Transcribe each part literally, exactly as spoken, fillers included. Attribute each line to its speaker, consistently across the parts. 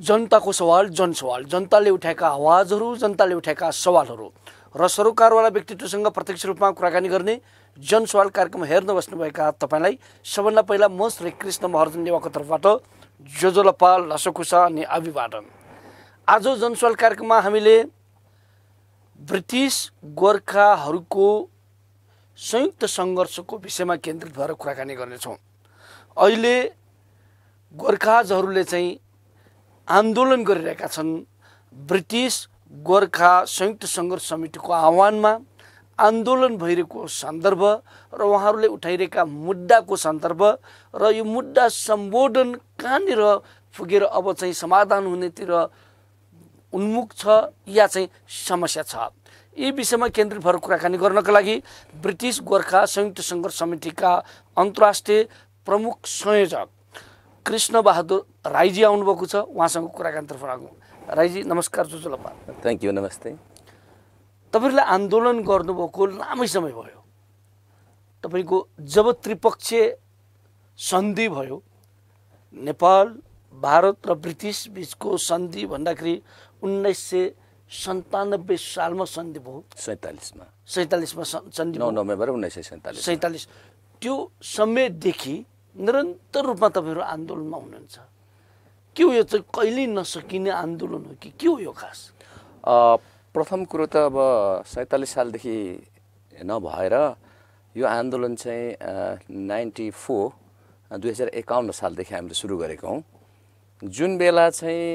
Speaker 1: जनताको सवाल जनसवाल, जनताले उठाएका आवाजहरू, जनताले उठाएका सवालहरू र सरोकारवाला व्यक्तित्वसँग प्रत्यक्ष रूपमा कुराकानी गर्ने जनसवाल कार्यक्रम हेर्न बस्नुभएका तपाईँलाई सबभन्दा पहिला म श्री कृष्ण महार्जन नेवाको तर्फबाट जोजोलपा लसकुसा अनि अभिवादन। आज जनसवाल कार्यक्रममा हामीले ब्रिटिस गोर्खाहरूको संयुक्त सङ्घर्षको विषयमा केन्द्रित भएर कुराकानी गर्नेछौँ। अहिले गोर्खाजहरूले चाहिँ आन्दोलन गरिरहेका छन्। ब्रिटिस गोर्खा संयुक्त सङ्घर्ष समितिको आह्वानमा आन्दोलन भइरहेको सन्दर्भ र उहाँहरूले उठाइरहेका मुद्दाको सन्दर्भ र यो मुद्दा सम्बोधन कहाँनिर पुगेर अब चाहिँ समाधान हुनेतिर उन्मुख छ या चाहिँ समस्या छ, यी विषयमा केन्द्रित भएर कुराकानी गर्नका लागि ब्रिटिस गोर्खा संयुक्त सङ्घर्ष समितिका अन्तर्राष्ट्रिय प्रमुख संयोजक कृष्ण बहादुर राईजी आउनुभएको छ। उहाँसँग कुराकानीतर्फ लागौँ। राईजी नमस्कार। जोजोलपा।
Speaker 2: थ्याङ्क यू, नमस्ते।
Speaker 1: तपाईँहरूले आन्दोलन गर्नुभएको लामै समय भयो। तपाईँको जब त्रिपक्षीय सन्धि भयो, नेपाल भारत र ब्रिटिस बिचको सन्धि भन्दाखेरि उन्नाइस सय सन्तानब्बे सालमा सन्धि भयो।
Speaker 2: सैँतालिसमा
Speaker 1: सैँतालिसमा सन्धि
Speaker 2: नौ नोभेम्बर उन्नाइस सय सैँतालिस
Speaker 1: सैँतालिस त्यो समयदेखि निरन्तर रूपमा तपाईँहरू आन्दोलनमा हुनुहुन्छ। के हो यो चाहिँ कहिल्यै नसकिने आन्दोलन हो कि के हो यो खास?
Speaker 2: प्रथम कुरो त अब सैँतालिस सालदेखि नभएर यो आन्दोलन चाहिँ नाइन्टी फोर दुई हजार एकाउन्न सालदेखि हामीले सुरु गरेका हौँ। जुन बेला चाहिँ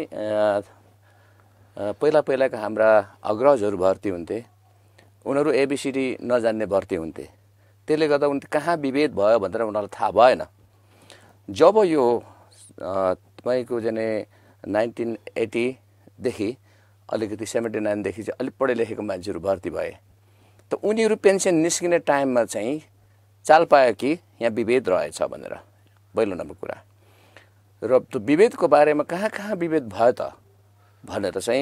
Speaker 2: पहिला पहिलाका हाम्रा अग्रजहरू भर्ती हुन्थे, उनीहरू एबिसिडी नजान्ने भर्ती हुन्थे। त्यसले गर्दा उनी कहाँ विभेद भयो भनेर उनीहरूलाई थाहा भएन। जब यो तपाईँको जाने नाइन्टिन एट्टीदेखि अलिकति सेभेन्टी नाइनदेखि चाहिँ अलिक पढे लेखेको मान्छेहरू भर्ती भए, त उनीहरू पेन्सन निस्किने टाइममा चाहिँ चाल पायो कि यहाँ विभेद रहेछ भनेर, पहिलो नम्बर कुरा। र त्यो विभेदको बारेमा कहाँ कहाँ विभेद भयो त भनेर चाहिँ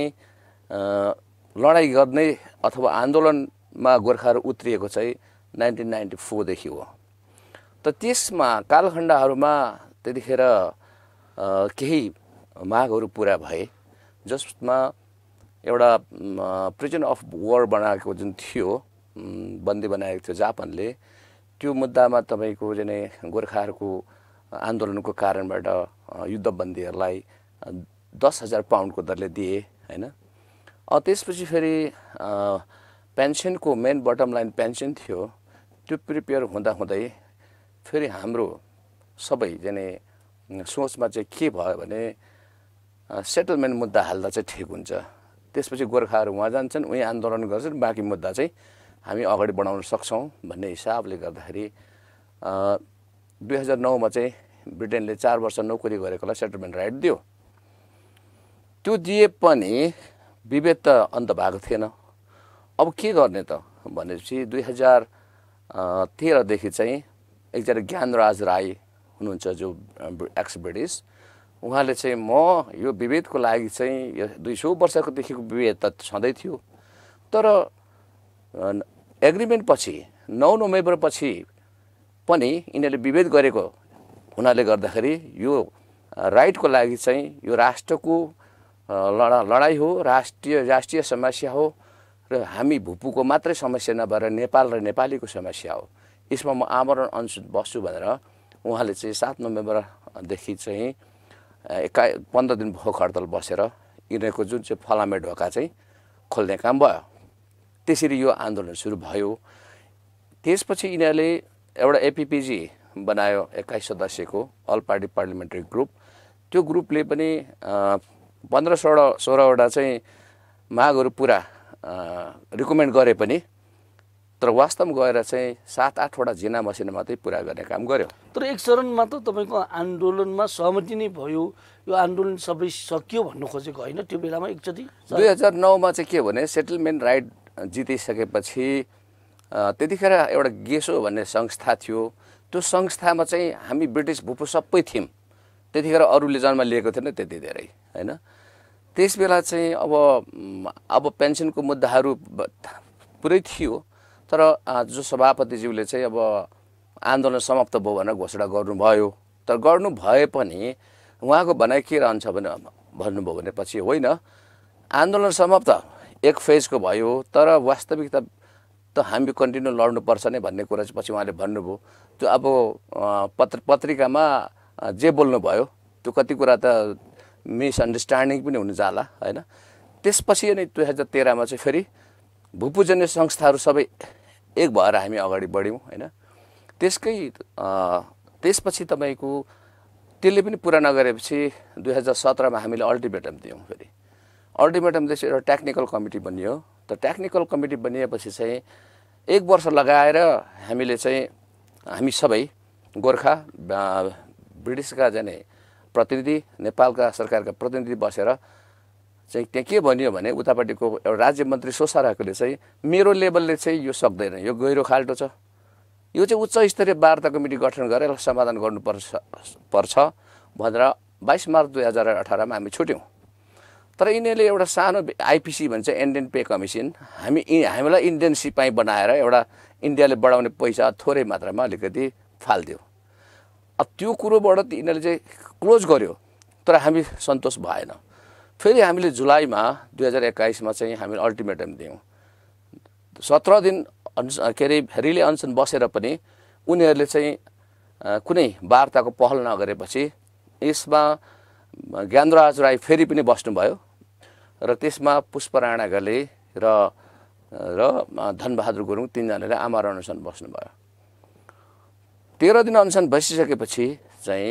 Speaker 2: लडाइँ गर्ने अथवा आन्दोलनमा गोर्खाहरू उत्रिएको चाहिँ नाइन्टिन नाइन्टी फोरदेखि हो। त त्यसमा कालखण्डहरूमा त्यतिखेर केही मागहरू पुरा भए, जसमा एउटा प्रिजन अफ वार बनाएको जुन थियो, बन्दी बनाएको थियो जापानले, त्यो मुद्दामा तपाईँको जाने गोर्खाहरूको आन्दोलनको कारणबाट युद्धबन्दीहरूलाई दस हजार पाउन्डको दरले दिए होइन। त्यसपछि फेरि पेन्सनको मेन बटम लाइन पेन्सन थियो, त्यो प्रिपेयर हुँदा हुँदै फेरि हाम्रो सबै जाने सोचमा चाहिँ के भयो भने सेटलमेन्ट मुद्दा हाल्दा चाहिँ ठिक हुन्छ। त्यसपछि गोर्खाहरू उहाँ जान्छन्, उहीँ आन्दोलन गर्छन्, बाँकी मुद्दा चाहिँ हामी अगाडि बढाउन सक्छौँ भन्ने हिसाबले गर्दाखेरि दुई हजार नौमा चाहिँ ब्रिटेनले चार वर्ष नोकरी गरेकोलाई सेटलमेन्ट राइट दियो। त्यो दिए पनि विभेद त अन्त भएको थिएन। अब के गर्ने त भनेपछि दुई हजार तेह्रदेखि चाहिँ एकजना ज्ञानराज राई हुनुहुन्छ जो एक्स ब्रिटिस, उहाँले चाहिँ म यो विभेदको लागि चाहिँ यो दुई सौ वर्षकोदेखिको विभेद त छँदै थियो, तर एग्रिमेन्ट पछि नौ नोभेम्बर पछि पनि यिनीहरूले विभेद गरेको हुनाले गर्दाखेरि यो राइटको लागि चाहिँ यो राष्ट्रको लडा लडाइँ हो, राष्ट्रिय राष्ट्रिय समस्या हो र हामी भूपुको मात्रै समस्या नभएर नेपाल र नेपालीको समस्या हो, यसमा म आमरण अनसन बस्छु भनेर उहाँले चाहिँ सात नोभेम्बरदेखि चाहिँ एका पन्ध्र दिन भोक हडताल बसेर यिनीहरूको जुन चाहिँ फलामे ढोका चाहिँ खोल्ने काम भयो। त्यसरी यो आन्दोलन सुरु भयो। त्यसपछि यिनीहरूले एउटा एपिपिजी बनायो, एक्काइस सदस्यको अल पार्टी पार्लिमेन्ट्री ग्रुप। त्यो ग्रुपले पनि पन्ध्र सोह्र सोह्रवटा चाहिँ मागहरू पुरा रिकमेन्ड गरे पनि, तर वास्तवमा गएर चाहिँ सात आठवटा जिना मसिना मात्रै पुरा गर्ने काम गर्यो।
Speaker 1: तर एक चरणमा त तपाईँको आन्दोलनमा सहमति नै भयो, यो आन्दोलन सबै सकियो भन्नु खोजेको होइन त्यो बेलामा एकचोटि?
Speaker 2: दुई हजार नौमा चाहिँ के भने सेटलमेन्ट राइट जितिसकेपछि त्यतिखेर एउटा गेसो भन्ने संस्था थियो, त्यो संस्थामा चाहिँ हामी ब्रिटिस भूपू सबै थियौँ। त्यतिखेर अरूले जन्म लिएको थिएन त्यति धेरै होइन। त्यस बेला चाहिँ अब अब पेन्सनको मुद्दाहरू पुरै थियो, तर जो सभापतिज्यूले चाहिँ अब आन्दोलन समाप्त भयो भनेर घोषणा गर्नुभयो। तर गर्नु भए पनि उहाँको भनाइ के रहन्छ भने भन्नुभयो भने पछि होइन आन्दोलन समाप्त एक फेजको भयो तर वास्तविकता त हामी कन्टिन्यू लड्नुपर्छ नै भन्ने कुरा चाहिँ पछि उहाँले भन्नुभयो। त्यो अब पत्र पत्रिकामा जे बोल्नुभयो त्यो कति कुरा त मिसअन्डरस्ट्यान्डिङ पनि हुन जाला होइन। त्यसपछि नै दुई हजार तेह्रमा चाहिँ फेरि भूपूजनीय संस्थाहरू सबै एक भएर हामी अगाडि बढ्यौँ होइन। त्यसकै त्यसपछि तपाईँको त्यसले पनि पुरा नगरेपछि दुई हजार सत्रमा हामीले अल्टिमेटम दियौँ। फेरि अल्टिमेटम त्यसपछि एउटा टेक्निकल कमिटी बनियो। त टेक्निकल कमिटी बनिएपछि चाहिँ एक वर्ष लगाएर हामीले चाहिँ हामी सबै गोर्खा ब्रिटिसका जाने प्रतिनिधि नेपालका सरकारका प्रतिनिधि बसेर चाहिँ त्यहाँ के भनियो भने उतापट्टिको एउटा राज्य मन्त्री सोसारहेकोले चाहिँ मेरो लेभलले चाहिँ यो सक्दैन, यो गहिरो खाल्टो छ, यो चाहिँ उच्च स्तरीय वार्ता कमिटी गठन गरेर समाधान गर्नुपर्छ पर्छ भनेर बाइस मार्च दुई हजार अठारमा हामी छुट्यौँ। तर यिनीहरूले एउटा सानो आइपिसी भन्छ इन्डियन पे कमिसन, हामी हामीलाई इन्डियन सिपाही बनाएर एउटा इन्डियाले बढाउने पैसा थोरै मात्रामा अलिकति फालिदियो। अब त्यो कुरोबाट यिनीहरूले चाहिँ क्लोज गर्यो तर हामी सन्तोष भएन। फेरि हामीले जुलाईमा दुई हजार एक्काइसमा चाहिँ हामीले अल्टिमेटम दियौँ। सत्र दिन के अरे रिले अनसन बसेर पनि उनीहरूले चाहिँ कुनै वार्ताको पहल नगरेपछि यसमा ज्ञानराज राई फेरि पनि बस्नुभयो र त्यसमा पुष्प राणा घले र र धनबहादुर गुरुङ तिनजनाले आमरण अनसन बस्नुभयो। तेह्र दिन अनसन बसिसकेपछि चाहिँ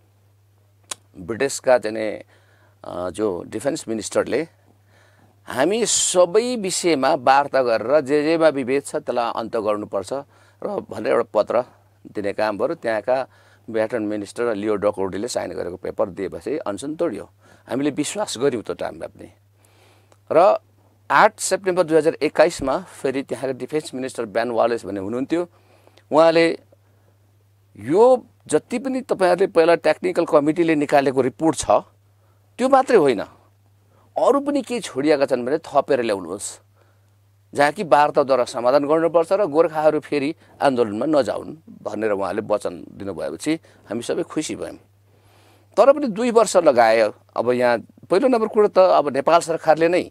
Speaker 2: ब्रिटिसका चाहिँ जो डिफेन्स मिनिस्टरले हामी सबै विषयमा वार्ता गरेर जे जेमा विभेद छ त्यसलाई अन्त गर्नुपर्छ र भनेर एउटा पत्र दिने काम गर्यो। त्यहाँका ब्याटन मिनिस्टर लियो डकौडीले साइन गरेको पेपर दिएपछि अनसन तोडियो। हामीले विश्वास गऱ्यौँ त्यो टाइममा पनि। र आठ सेप्टेम्बर दुई हजार एक्काइसमा फेरि त्यहाँका डिफेन्स मिनिस्टर ब्यान वालेस भन्ने हुनुहुन्थ्यो। उहाँले यो जति पनि तपाईँहरूले पहिला टेक्निकल कमिटीले निकालेको रिपोर्ट छ त्यो मात्रै होइन, अरू पनि केही छोडिएका छन् भने थपेर ल्याउनुहोस् जहाँ कि वार्ताद्वारा समाधान गर्नुपर्छ र गोर्खाहरू फेरि आन्दोलनमा नजाउन् भनेर उहाँले वचन दिनुभएपछि हामी सबै खुसी भयौँ। तर पनि दुई वर्ष लगायो। अब यहाँ पहिलो नम्बर कुरो त अब नेपाल सरकारले नै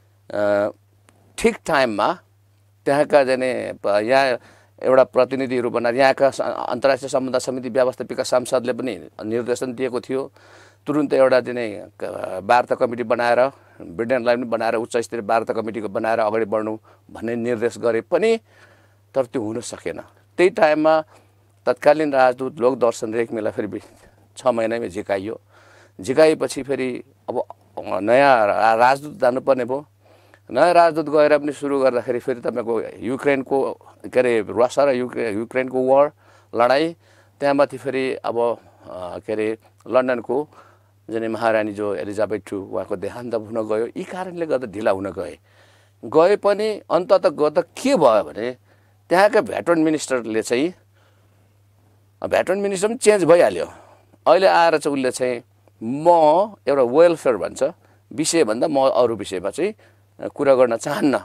Speaker 2: ठिक टाइममा त्यहाँका जाने यहाँ एउटा प्रतिनिधिहरू बनाएर यहाँका अन्तर्राष्ट्रिय सम्बन्ध समिति व्यवस्थापिका सांसदले पनि निर्देशन दिएको थियो तुरुन्तै एउटा दिने वार्ता कमिटी बनाएर ब्रिटेनलाई पनि बनाएर उच्च स्तरीय वार्ता कमिटीको बनाएर अगाडि बढ्नु भन्ने निर्देश गरे पनि तर त्यो हुन सकेन। त्यही टाइममा तत्कालीन राजदूत लोकदर्शन रेग्मीलाई फेरि छ महिनामै झिकाइयो। झिकाएपछि फेरि अब नयाँ राजदूत जानुपर्ने भयो। नयाँ राजदूत गएर पनि सुरु गर्दाखेरि फेरि तपाईँको युक्रेनको के अरे रसिया र युक्रे युक्रेनको वार लडाइँ, त्यहाँमाथि फेरि अब के अरे लन्डनको जुन महारानी जो एलिजाबेथ टू उहाँको देहान्त हुन गयो। यी कारणले गर्दा ढिला हुन गए गए पनि अन्ततः गर्दा के भयो भने त्यहाँका भेटरन मिनिस्टरले चाहिँ भेटरन मिनिस्टर पनि चेन्ज भइहाल्यो। अहिले आएर चाहिँ उसले चाहिँ म एउटा वेलफेयर भन्छ विषयभन्दा म अरू विषयमा चाहिँ कुरा गर्न चाहन्न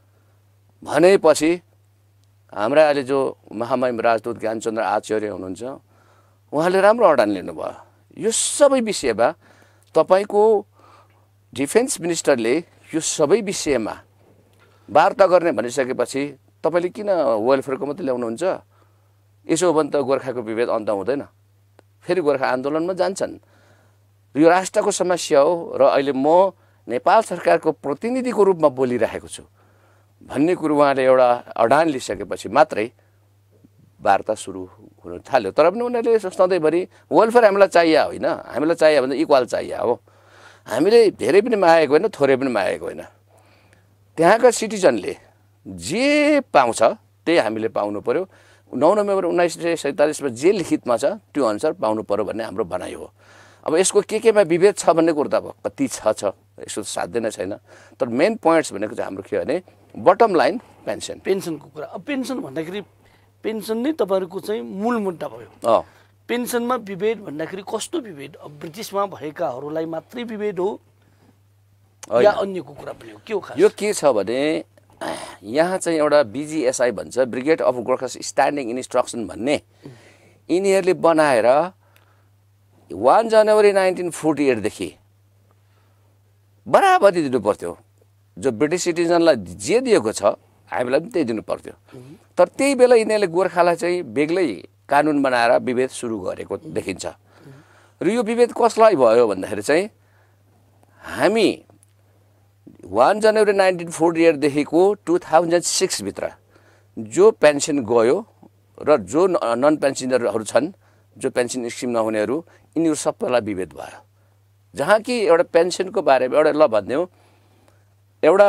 Speaker 2: भनेपछि हाम्रा अहिले जो महामहिम राजदूत ज्ञानचन्द्र आचार्य हुनुहुन्छ उहाँले राम्रो अडान लिनुभयो। यो सबै विषयमा तपाईँको डिफेन्स मिनिस्टरले यो सबै विषयमा वार्ता गर्ने भनिसकेपछि तपाईँले किन वेलफेयरको मात्रै ल्याउनुहुन्छ? यसो हो भने त गोर्खाको विभेद अन्त हुँदैन, फेरि गोर्खा आन्दोलनमा जान्छन्। यो राष्ट्रको समस्या हो र अहिले म नेपाल सरकारको प्रतिनिधिको रूपमा बोलिरहेको छु भन्ने कुरो उहाँले एउटा अडान लिइसकेपछि मात्रै वार्ता सुरु हुन थाल्यो। तर पनि उनीहरूले सधैँभरि वेलफेयर हामीलाई चाहिए होइन, हामीलाई चाहियो भने इक्वल चाहिए हो। हामीले धेरै पनि मागेको होइन, थोरै पनि मागेको होइन। त्यहाँका सिटिजनले जे पाउँछ त्यही हामीले पाउनु पर्यो। नौ नोभेम्बर उन्नाइस सय सैँतालिसमा जे लिखितमा छ त्यो अनुसार पाउनु पर्यो भन्ने हाम्रो भनाइ हो। अब यसको के केमा विभेद छ भन्ने कुरो त अब कति छ छ यसो साध्य नै छैन। तर मेन पोइन्ट्स भनेको चाहिँ हाम्रो के भने बटम लाइन पेन्सन
Speaker 1: पेन्सनको कुरा। अब पेन्सन भन्दाखेरि पेन्सन नै तपाईँहरूको चाहिँ मूल मुद्दा भयो। पेन्सनमा विभेद भन्दाखेरि कस्तो विभेद? अब ब्रिटिसमा भएकाहरूलाई मात्रै विभेद हो या अन्यको कुरा पनि हो? के हो खास?
Speaker 2: यो के छ भने यहाँ चाहिँ एउटा बिजिएसआई भन्छ brigade of Gorkha standing instruction भन्ने यिनीहरूले बनाएर वान जनवरी नाइन्टिन फोर्टी एटदेखि बराबरी दिनु पर्थ्यो जो ब्रिटिस सिटिजनलाई जे दिएको छ हामीलाई पनि त्यही दिनु पर्थ्यो तर त्यही बेला यिनीहरूले गोर्खालाई चाहिँ बेग्लै कानुन बनाएर विभेद सुरु गरेको देखिन्छ र यो विभेद कसलाई भयो भन्दाखेरि चाहिँ हामी एक जनवरी नाइन्टिन फोर्टी एट देखिको टु थाउजन्ड सिक्स भित्र जो पेन्सन गयो र जो नन पेन्सनरहरू छन् जो पेन्सन स्किम नहुनेहरू यिनीहरू सबैलाई विभेद भयो जहाँ कि एउटा पेन्सनको बारेमा एउटा ल भनिदिउँ एउटा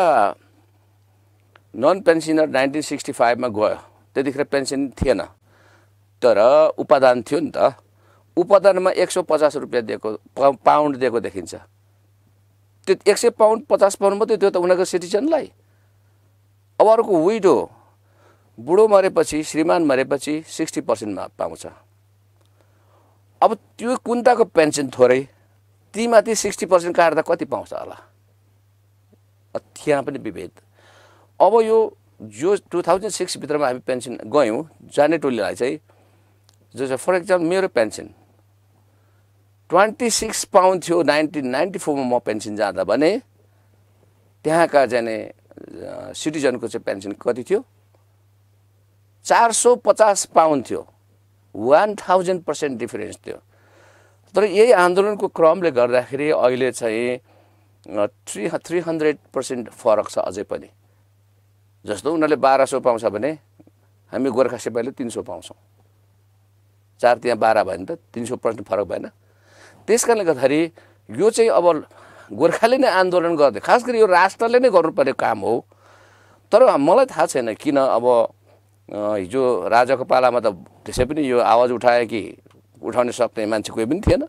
Speaker 2: नन पेन्सनर नाइन्टिन सिक्सटी फाइभमा गयो त्यतिखेर पेन्सन थिएन तर उपादान थियो नि त उपादानमा एक सौ पचास रुपियाँ दिएको पाउन्ड दिएको देखिन्छ त्यो एक सय पाउन्ड पचास पाउन्ड मात्रै त्यो त उनीहरूको सिटिजनलाई अब अर्को विडो बुढो मरेपछि श्रीमान मरेपछि सिक्सटी पर्सेन्टमा पाउँछ अब त्यो कुन्ताको पेन्सन थोरै तीमाथि सिक्सटी पर्सेन्ट काट्दा कति पाउँछ होला त्यहाँ पनि विभेद अब यो जो टु थाउजन्ड सिक्स भित्रमा हामी पेन्सन गयौँ जाने टोलीलाई चाहिँ जो चाहिँ फर इक्जाम्पल मेरो पेन्सन ट्वेन्टी सिक्स पाउन्ड थियो नाइन्टिन नाइन्टी फोरमा म पेन्सन जाँदा भने त्यहाँका जाने सिटिजनको चाहिँ पेन्सन कति थियो चार सौ पचास पाउन्ड थियो वान थाउजन्ड पर्सेन्ट डिफरेन्स थियो तर यही आन्दोलनको क्रमले गर्दाखेरि अहिले चाहिँ थ्री थ्री हन्ड्रेड पर्सेन्ट फरक छ अझै पनि जस्तो उनीहरूले बाह्र सौ पाउँछ भने हामी गोर्खा सिपाहीले तीन सौ पाउँछौँ चार त्यहाँ बाह्र भयो नि त तीन सौ पर्सेन्ट फरक भएन त्यस कारणले गर्दाखेरि यो चाहिँ अब गोर्खाले नै आन्दोलन गर्दै खास गरी यो राष्ट्रले नै गर्नुपर्ने काम हो तर मलाई थाहा छैन किन अब हिजो राजाको पालामा त त्यसै पनि यो आवाज उठाए कि उठाउने सक्ने मान्छे कोही पनि थिएन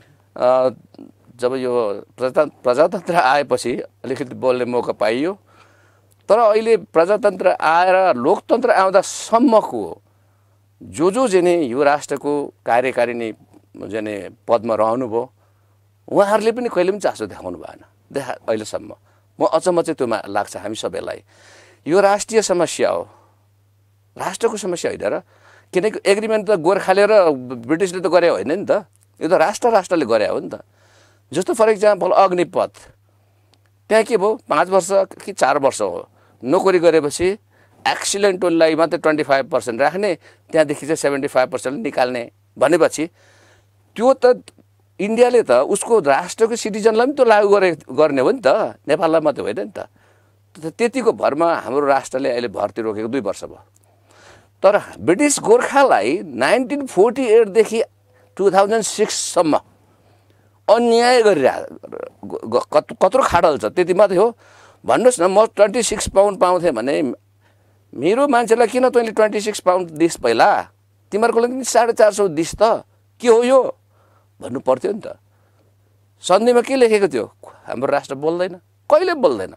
Speaker 2: जब यो प्रजातन्त्र आएपछि अलिकति बोल्ने मौका पाइयो तर अहिले प्रजातन्त्र आएर लोकतन्त्र आउँदासम्मको जो जो जेने यो राष्ट्रको कार्यकारिणी जेने पदमा रहनुभयो उहाँहरूले पनि कहिले पनि चासो देखाउनु भएन देखा अहिलेसम्म म अचम्म चाहिँ त्यो लाग्छ हामी सबैलाई यो राष्ट्रिय समस्या हो राष्ट्रको समस्या होइन र किनकि एग्रिमेन्ट त गोर्खाले र ब्रिटिसले त गरे होइन नि त यो त राष्ट्र राष्ट्रले गरे हो नि त जस्तो फर इक्जाम्पल अग्निपथ त्यहाँ के भयो पाँच वर्ष कि चार वर्ष हो नोकरी गरेपछि एक्सिलेन्ट टोललाई मात्रै ट्वेन्टी फाइभ पर्सेन्ट राख्ने त्यहाँदेखि चाहिँ सेभेन्टी फाइभ पर्सेन्ट निकाल्ने भनेपछि त्यो त इन्डियाले त उसको राष्ट्रको सिटिजनलाई पनि त लागू गरे गर्ने हो नि त नेपाललाई मात्रै होइन नि त त्यतिको भरमा हाम्रो राष्ट्रले अहिले भर्ती रोकेको दुई वर्ष भयो तर ब्रिटिस गोर्खालाई नाइन्टिन फोर्टी एटदेखि टु थाउजन्ड सिक्ससम्म अन्याय गरिरह कत्रो खाडल छ त्यति मात्रै हो भन्नुहोस् न म ट्वेन्टी सिक्स पाउन्ड पाउँथेँ भने मेरो मान्छेलाई किन तैँले ट्वेन्टी सिक्स पाउन्ड दिस् पहिला तिमीहरूको लागि साढे चार सौ दिस् त के हो यो भन्नु पर्थ्यो नि त सन्धिमा के लेखेको थियो हाम्रो राष्ट्र बोल्दैन कहिले बोल्दैन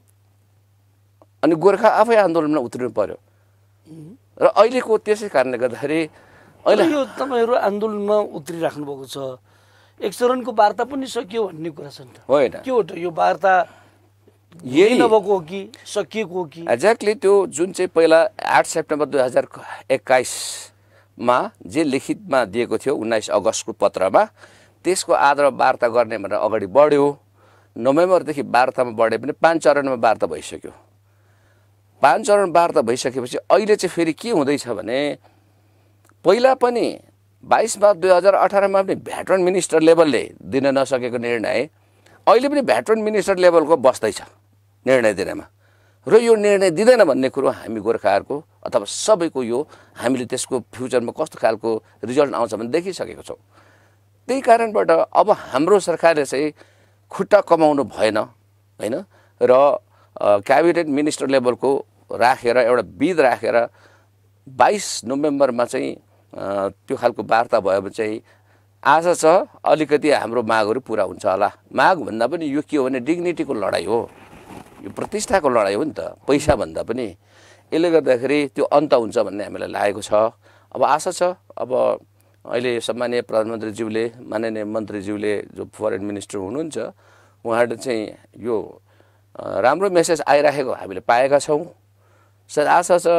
Speaker 2: अनि गोर्खा आफै आन्दोलनमा उत्रिनु पर्यो र अहिलेको त्यसै कारणले गर्दाखेरि
Speaker 1: अहिले यो तपाईँहरू आन्दोलनमा उत्रिराख्नु भएको छ एक चरणको वार्ता पनि सकियो भन्ने कुरा छ नि त
Speaker 2: होइन
Speaker 1: के हो त यो वार्ता यही नभएको हो कि सकिएको हो कि
Speaker 2: एक्ज्याक्टली त्यो जुन चाहिँ पहिला आठ सेप्टेम्बर दुई हजार एक्काइसमा जे लिखितमा दिएको थियो उन्नाइस अगस्तको पत्रमा त्यसको आधारमा वार्ता गर्ने भनेर अगाडि बढ्यो नोभेम्बरदेखि वार्तामा बढे पनि पाँच चरणमा वार्ता भइसक्यो पाँच चरण वार्ता भइसकेपछि अहिले चाहिँ फेरि के हुँदैछ भने पहिला पनि बाइस मार्च दुई हजार अठारमा पनि भेटरन मिनिस्टर लेभलले दिन नसकेको निर्णय अहिले पनि भेटरन मिनिस्टर लेभलको बस्दैछ निर्णय दिनमा र यो निर्णय दिँदैन भन्ने कुरो हामी गोर्खाहरूको अथवा सबैको यो हामीले त्यसको फ्युचरमा कस्तो खालको रिजल्ट आउँछ भने देखिसकेको छौँ त्यही कारणबाट अब हाम्रो सरकारले चाहिँ खुट्टा कमाउनु भएन होइन र क्याबिनेट मिनिस्टर लेभलको राखेर एउटा विध राखेर बाइस नोभेम्बरमा चाहिँ त्यो खालको वार्ता भयो भने चाहिँ आशा छ अलिकति हाम्रो मागहरू पुरा हुन्छ होला माग भन्दा पनि यो के हो भने डिग्निटीको लडाइँ हो यो प्रतिष्ठाको लडाइँ हो नि त पैसा भन्दा पनि यसले गर्दाखेरि त्यो अन्त हुन्छ भन्ने हामीलाई लागेको छ अब आशा छ अब अहिले सम्माननीय प्रधानमन्त्रीज्यूले माननीय मन्त्रीज्यूले जो फरेन मिनिस्टर हुनुहुन्छ उहाँहरूले चाहिँ यो राम्रो मेसेज आइराखेको हामीले पाएका छौँ सर आशा छ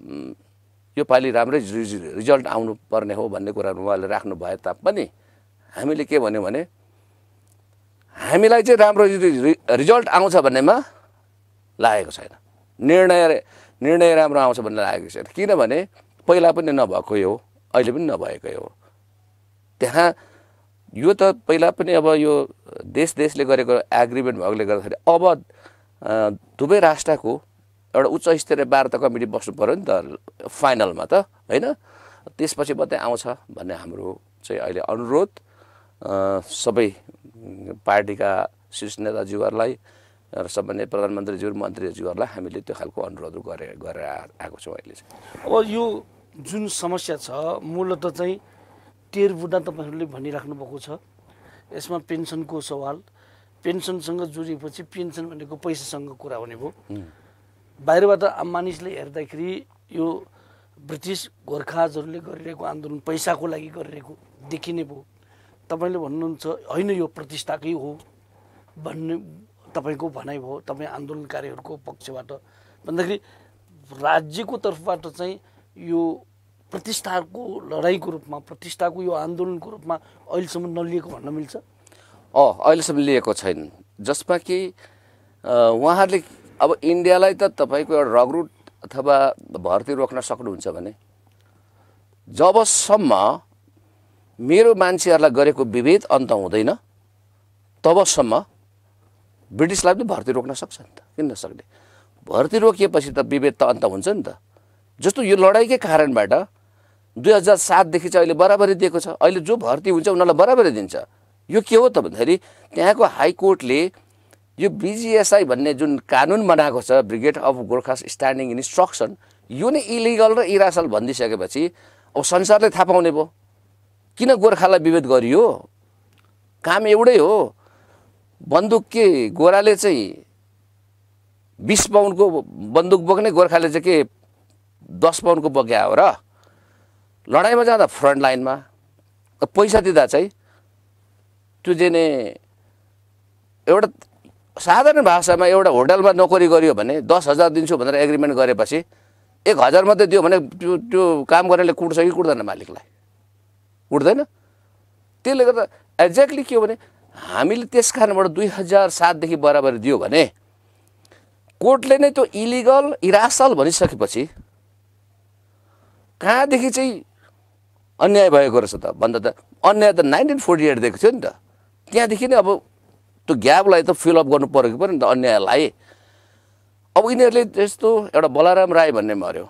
Speaker 2: यो पालि राम्रै रिजल्ट आउनु पर्ने हो भन्ने कुराहरू उहाँले राख्नु भए तापनि हामीले के भन्यौँ भने हामीलाई चाहिँ राम्रो रिजल्ट आउँछ भन्नेमा लागेको छैन, निर्णय निर्णय राम्रो आउँछ भन्ने लागेको छैन। किनभने पहिला पनि नभएकै हो, अहिले पनि नभएकै हो। त्यहाँ यो त पहिला पनि अब यो देश देशले गरेको एग्रिमेन्ट भएकोले गर्दाखेरि अब दुवै राष्ट्रको एउटा उच्च स्तरीय वार्ता कमिटी बस्नु पऱ्यो नि त फाइनलमा त, होइन? त्यसपछि मात्रै आउँछ भन्ने हाम्रो चाहिँ अहिले अनुरोध सबै पार्टीका शीर्ष नेताज्यूहरूलाई र सामान्य प्रधानमन्त्रीज्यू मन्त्रीज्यूहरूलाई हामीले त्यो खालको अनुरोध गरे गरेर आएको छौँ अहिले चाहिँ।
Speaker 1: अब यो जुन समस्या छ मूलत चाहिँ टेर बुढा तपाईँहरूले भनिराख्नु भएको छ, यसमा पेन्सनको सवाल, पेन्सनसँग जोडिएपछि पेन्सन भनेको पैसासँग कुरा हुने भयो। बाहिरबाट आम मानिसले हेर्दाखेरि यो ब्रिटिस गोर्खाजहरूले गरिरहेको आन्दोलन पैसाको लागि गरिरहेको देखिने भयो। तपाईँले भन्नुहुन्छ होइन यो प्रतिष्ठाकै हो भन्ने तपाईँको भनाइ भयो, तपाईँ आन्दोलनकारीहरूको पक्षबाट भन्दाखेरि राज्यको तर्फबाट चाहिँ यो प्रतिष्ठाको लडाइँको रूपमा, प्रतिष्ठाको यो आन्दोलनको रूपमा अहिलेसम्म नलिएको भन्न मिल्छ?
Speaker 2: अँ, अहिलेसम्म लिएको छैन, जसमा कि उहाँहरूले अब इन्डियालाई त तपाईँको एउटा रगरुट अथवा भर्ती रोक्न सक्नुहुन्छ भने जबसम्म मेरो मान्छेहरूलाई गरेको विभेद अन्त हुँदैन तबसम्म ब्रिटिसलाई पनि भर्ती रोक्न सक्छ नि त, किन नसक्ने? भर्ती रोकिएपछि त विभेद त अन्त हुन्छ नि त। जस्तो यो लडाइँकै कारणबाट दुई हजार सातदेखि चाहिँ अहिले बराबरी दिएको छ, अहिले जो भर्ती हुन्छ उनीहरूलाई बराबरी दिन्छ। यो के हो त भन्दाखेरि त्यहाँको हाइकोर्टले यो बिजिएसआई भन्ने जुन कानुन बनाएको छ, brigade of Gorkha standing instruction, यो नै इलिगल र इरासल भनिदिइसकेपछि अब संसारले थाहा पाउने भयो किन गोर्खालाई विभेद गरियो। काम एउटै हो, बन्दुक के गोराले चाहिँ बिस पाउन्डको बन्दुक बोक्ने, गोर्खाले चाहिँ के दस पाउन्डको बोक्या हो र? लडाइँमा जाँदा फ्रन्ट लाइनमा पैसा दिँदा चाहिँ त्यो जेने एउटा साधारण भाषामा एउटा होटलमा नोकरी गरियो भने दस हजार दिन्छु भनेर एग्रिमेन्ट गरेपछि एक हजार मात्रै दियो भने त्यो त्यो काम गर्नेले कुट्छ कि कुट्दैन? मालिकलाई कुट्दैन। त्यसले गर्दा एक्ज्याक्टली के हो भने हामीले त्यस कारणबाट दुई हजार सातदेखि बराबरी दियो भने कोर्टले नै त्यो इलिगल इरासल भनिसकेपछि कहाँदेखि चाहिँ अन्याय भएको रहेछ त भन्दा त अन्याय त नाइन्टिन फोर्टी एट दिएको थियो नि त। त्यहाँदेखि नै अब त्यो ग्यापलाई त फिलअप गर्नु परेको पऱ्यो नि त अन्यायलाई। अब यिनीहरूले त्यस्तो एउटा बलराम राई भन्ने मऱ्यो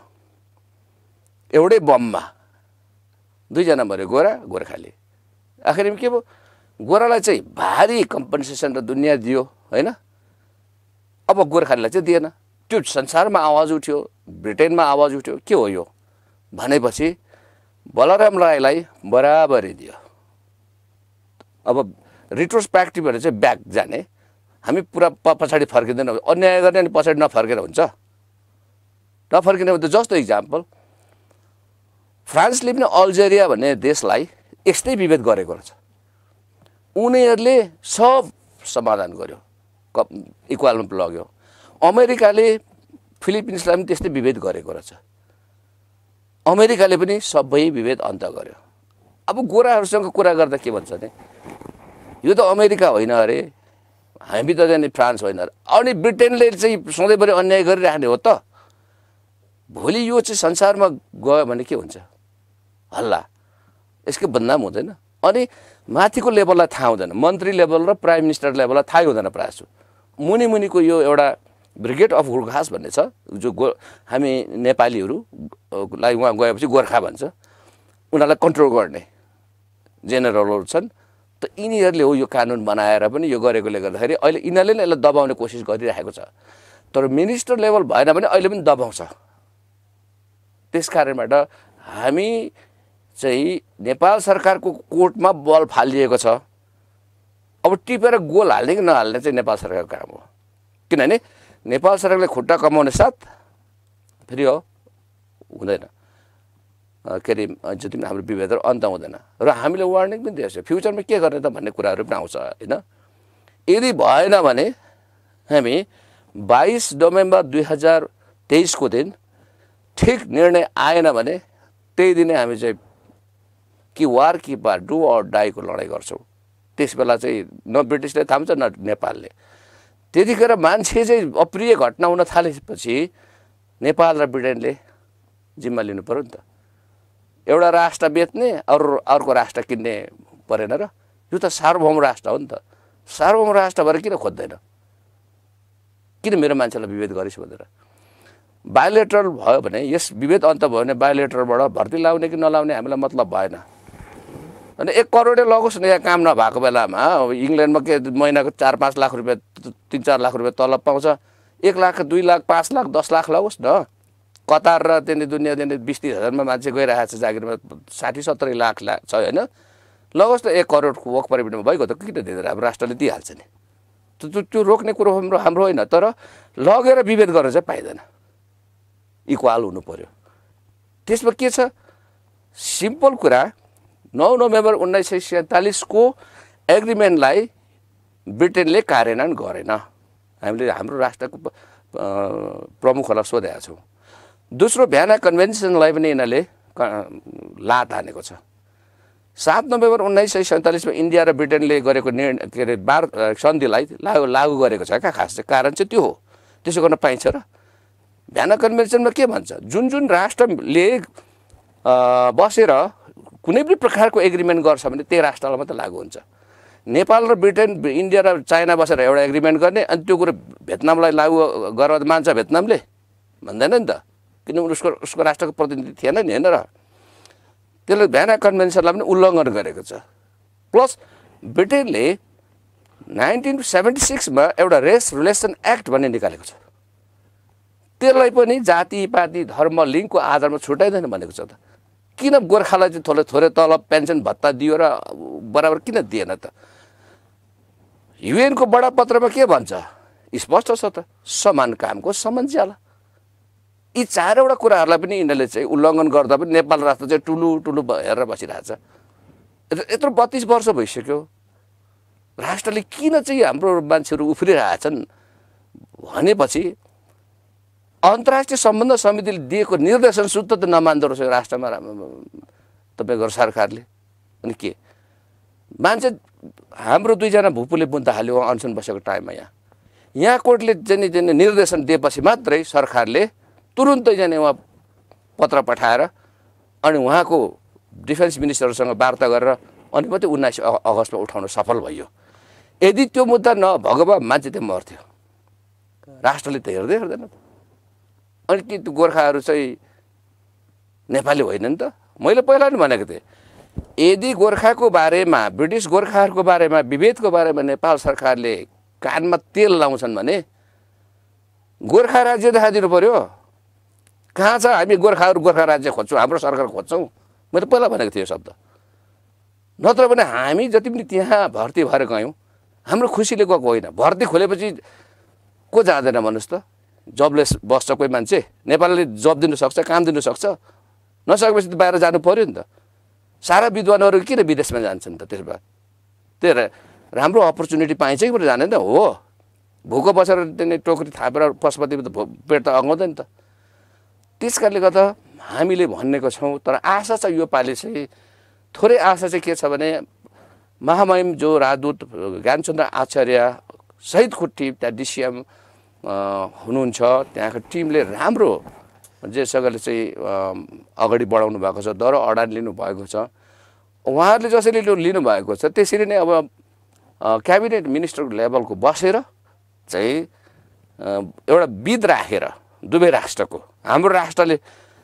Speaker 2: एउटै बममा, दुईजना मऱ्यो, गोरा गोर्खाली। आखिरमा के भयो, गोरालाई चाहिँ भारी कम्पन्सेसन र दुनियाँ दियो, होइन? अब गोर्खालीलाई चाहिँ दिएन। त्यो संसारमा आवाज उठ्यो, ब्रिटेनमा आवाज उठ्यो, के हो यो भनेपछि बलराम राईलाई बराबरी दियो। अब रिट्रोस्पेक्टिभहरू चाहिँ ब्याक जाने, हामी पुरा पछाडि फर्किँदैन। अन्याय गर्ने अनि पछाडि नफर्केर हुन्छ? नफर्किने भने त जस्तो इक्जाम्पल फ्रान्सले पनि अल्जेरिया भन्ने देशलाई यस्तै विभेद गरेको रहेछ। उनीहरूले सब समाधान गर्यो, इक्वालमा लग्यो। अमेरिकाले फिलिपिन्सलाई पनि त्यस्तै विभेद गरेको रहेछ। अमेरिकाले पनि सबै विभेद अन्त गर्यो। अब गोराहरूसँग कुरा गर्दा के भन्छ भने यो त अमेरिका होइन अरे, हामी त जाने फ्रान्स होइन अरे, अनि ब्रिटेनले चाहिँ सधैँभरि अन्याय गरिरहने हो त? भोलि यो चाहिँ संसारमा गयो भने के हुन्छ? हल्ला, यसको बदनाम हुँदैन? अनि माथिको लेभललाई थाहा हुँदैन, मन्त्री लेभल र प्राइम मिनिस्टर लेभललाई थाहै हुँदैन प्रायः। मुनि मुनिको यो एउटा ब्रिगेड अफ गोर्खास भन्ने छ, जो गो हामी नेपालीहरूलाई उहाँ गएपछि गोर्खा भन्छ, उनीहरूलाई कन्ट्रोल गर्ने जेनरलहरू छन्। त यिनीहरूले हो यो कानुन बनाएर पनि यो गरेकोले गर्दाखेरि अहिले यिनीहरूले नै यसलाई दबाउने कोसिस गरिरहेको छ। तर मिनिस्टर लेभल भएन भने अहिले पनि दबाउँछ। त्यस कारणबाट हामी चाहिँ नेपाल सरकारको कोर्टमा बल फालिएको छ। अब टिपेर गोल हाल्ने कि नहाल्ने चाहिँ नेपाल सरकारको काम हो। किनभने नेपाल सरकारले खुट्टा कमाउने साथ फेरि हो हुँदैन, के अरे जति पनि हाम्रो विभेदहरू अन्त हुँदैन। र हामीले वार्निङ पनि दिएको छ फ्युचरमा के गर्ने त भन्ने कुराहरू पनि आउँछ, होइन? यदि भएन भने हामी बाइस नोभेम्बर दुई हजार तेइसको दिन ठिक निर्णय आएन भने त्यही दिनै हामी चाहिँ कि वार कि पार डु अर डाईको लडाइँ गर्छौँ। त्यस बेला चाहिँ न ब्रिटिसले थाम्छ न नेपालले। त्यतिखेर मान्छे चाहिँ अप्रिय घटना हुन थालेपछि नेपाल र ब्रिटेनले जिम्मा लिनु पर्यो नि त। एउटा राष्ट्र बेच्ने अरू अर्को राष्ट्र किन्ने परेन र? यो त सार्वभौम राष्ट्र हो नि त। सार्वभौम राष्ट्र भएर किन खोज्दैन? किन मेरो मान्छेलाई विभेद गरिस् भनेर? बायोलेटरल भयो भने, यस विभेद अन्त भयो भने बायोलेटरलबाट भर्ती लाउने कि नलाउने हामीलाई मतलब भएन। अनि एक करोडै लगोस् न, यहाँ काम नभएको बेलामा इङ्ल्यान्डमा के महिनाको चार पाँच लाख रुपियाँ तिन चार लाख रुपियाँ तलब पाउँछ, एक लाख दुई लाख पाँच लाख दस लाख लगोस् न। कतार र त्यहाँदेखि दुनियाँ त्यहाँदेखि बिस तिस हजारमा मान्छे गइरहेको छ जागिरमा, साठी सत्तरी लाख लाख छ होइन? लगोस् न एक करोडको वर्क परमिटमा भइगयो त किन दिँदैन? अब राष्ट्रले दिइहाल्छ नि। त्यो त्यो रोक्ने कुरो हाम्रो हाम्रो होइन, तर लगेर विभेद गर्न चाहिँ पाइँदैन। इक्वाल हुनु पर्यो। त्यसमा के छ? सिम्पल कुरा, नौ नोभेम्बर उन्नाइस सय सैँतालिसको एग्रिमेन्टलाई ब्रिटेनले कार्यान्वयन गरेन। हामीले हाम्रो राष्ट्रको प्रमुखहरूलाई सोधेका छौँ। दोस्रो भ्याना कन्भेन्सनलाई पनि यिनीहरूले लात हानेको छ। सात नोभेम्बर उन्नाइस सय सैँतालिसमा इन्डिया र ब्रिटेनले गरेको निर्णय के अरे बार सन्धिलाई लागु लागू गरेको छ क्या? खास चाहिँ कारण चाहिँ त्यो हो। त्यसो गर्न पाइन्छ र? भ्याना कन्भेन्सनमा के भन्छ? जुन जुन राष्ट्रले बसेर कुनै पनि प्रकारको एग्रिमेन्ट गर्छ भने त्यही राष्ट्रलाई मात्रै लागू हुन्छ। नेपाल र ब्रिटेन, इन्डिया र चाइना बसेर एउटा एग्रिमेन्ट गर्ने, अनि त्यो कुरो भियतनामलाई लागू गरेर मान्छ भियतनामले? भन्दैन नि त, किनभने उसको उसको राष्ट्रको प्रतिनिधि थिएन नि, होइन र? त्यसले भ्याना कन्भेन्सनलाई पनि उल्लङ्घन गरेको छ। प्लस ब्रिटेनले नाइन्टिन सेभेन्टी सिक्समा एउटा रेस रिलेसन एक्ट भन्ने निकालेको छ। त्यसलाई पनि जाति पाति धर्म लिङ्कको आधारमा छुट्याइँदैन भनेको छ त। किन गोर्खालाई चाहिँ थोरै थोरै तलब पेन्सन भत्ता दियो र बराबर किन दिएन त? युएनको बडापत्रमा के भन्छ? स्पष्ट छ त, समान कामको समान ज्याला। यी चारवटा कुराहरूलाई पनि यिनीहरूले चाहिँ उल्लङ्घन गर्दा पनि नेपाल राष्ट्र चाहिँ टुलु टुलु हेरेर बसिरहेछ। यत्रो बत्तिस वर्ष भइसक्यो, राष्ट्रले किन चाहिँ हाम्रो मान्छेहरू उफ्रिरहेछन् भनेपछि अन्तर्राष्ट्रिय सम्बन्ध समितिले दिएको निर्देशन शुद्ध त नमान्दो रहेछ राष्ट्रमा तपाईँको सरकारले। अनि के मान्छे हाम्रो दुईजना भुपुले बुन्दा हाल्यो अनसन बसेको टाइममा यहाँ यहाँ कोर्टले चाहिँ चाहिँ निर्देशन दिएपछि मात्रै सरकारले तुरुन्तै जाने उहाँ पत्र पठाएर अनि उहाँको डिफेन्स मिनिस्टरसँग वार्ता गरेर अनि मात्रै उन्नाइस अगस्तमा उठाउन सफल भयो। यदि त्यो मुद्दा नभएको भए मान्छे त्यहाँ मर्थ्यो। राष्ट्रले त हेर्दै हेर्दैन त। अनि के त्यो गोर्खाहरू चाहिँ नेपाली होइन नि त? मैले पहिला नि भनेको थिएँ, यदि गोर्खाको बारेमा, ब्रिटिस गोर्खाहरूको बारेमा, विभेदको बारेमा नेपाल सरकारले कानमा तेल लाउँछन् भने गोर्खा राज्य देखाइदिनु पर्यो। कहाँ छ? हामी गोर्खाहरू गोर्खा राज्य खोज्छौँ, हाम्रो सरकार खोज्छौँ। मैले पहिला भनेको थिएँ यो शब्द। नत्र भने हामी जति पनि त्यहाँ भर्ती भएर गयौँ, हाम्रो खुसीले गएको होइन। भर्ती खोलेपछि को जाँदैन भन्नुहोस् त? जबलेस बस्छ कोही मान्छे? नेपालले जब दिनु सक्छ, काम दिनु सक्छ? नसकेपछि त बाहिर जानु पर्यो नि त। सारा विद्वानहरू किन विदेशमा जान्छन् त? त्यसमा त्यही राम्रो अपर्च्युनिटी पाइन्छ कि जाने त हो। भुको बसेर त्यहाँदेखि टोकरी थापेर पशुपतिमा त पेट त अगाउँदैन त। त्यस कारणले गर्दा हामीले भनेको छौँ, तर आशा छ यो पालि चाहिँ थोरै आशा चाहिँ के छ भने महामहिम जो राजदूत ज्ञानचन्द्र आचार्य सहितको टिम त्यहाँ डिसिएम हुनुहुन्छ, त्यहाँको टिमले राम्रो जेसँगले चाहिँ अगाडि बढाउनु भएको छ, दर अडान लिनुभएको छ। उहाँहरूले जसरी लिनुभएको छ त्यसरी नै अब क्याबिनेट मिनिस्टर लेभलको बसेर चाहिँ एउटा विद राखेर दुवै राष्ट्रको, हाम्रो राष्ट्रले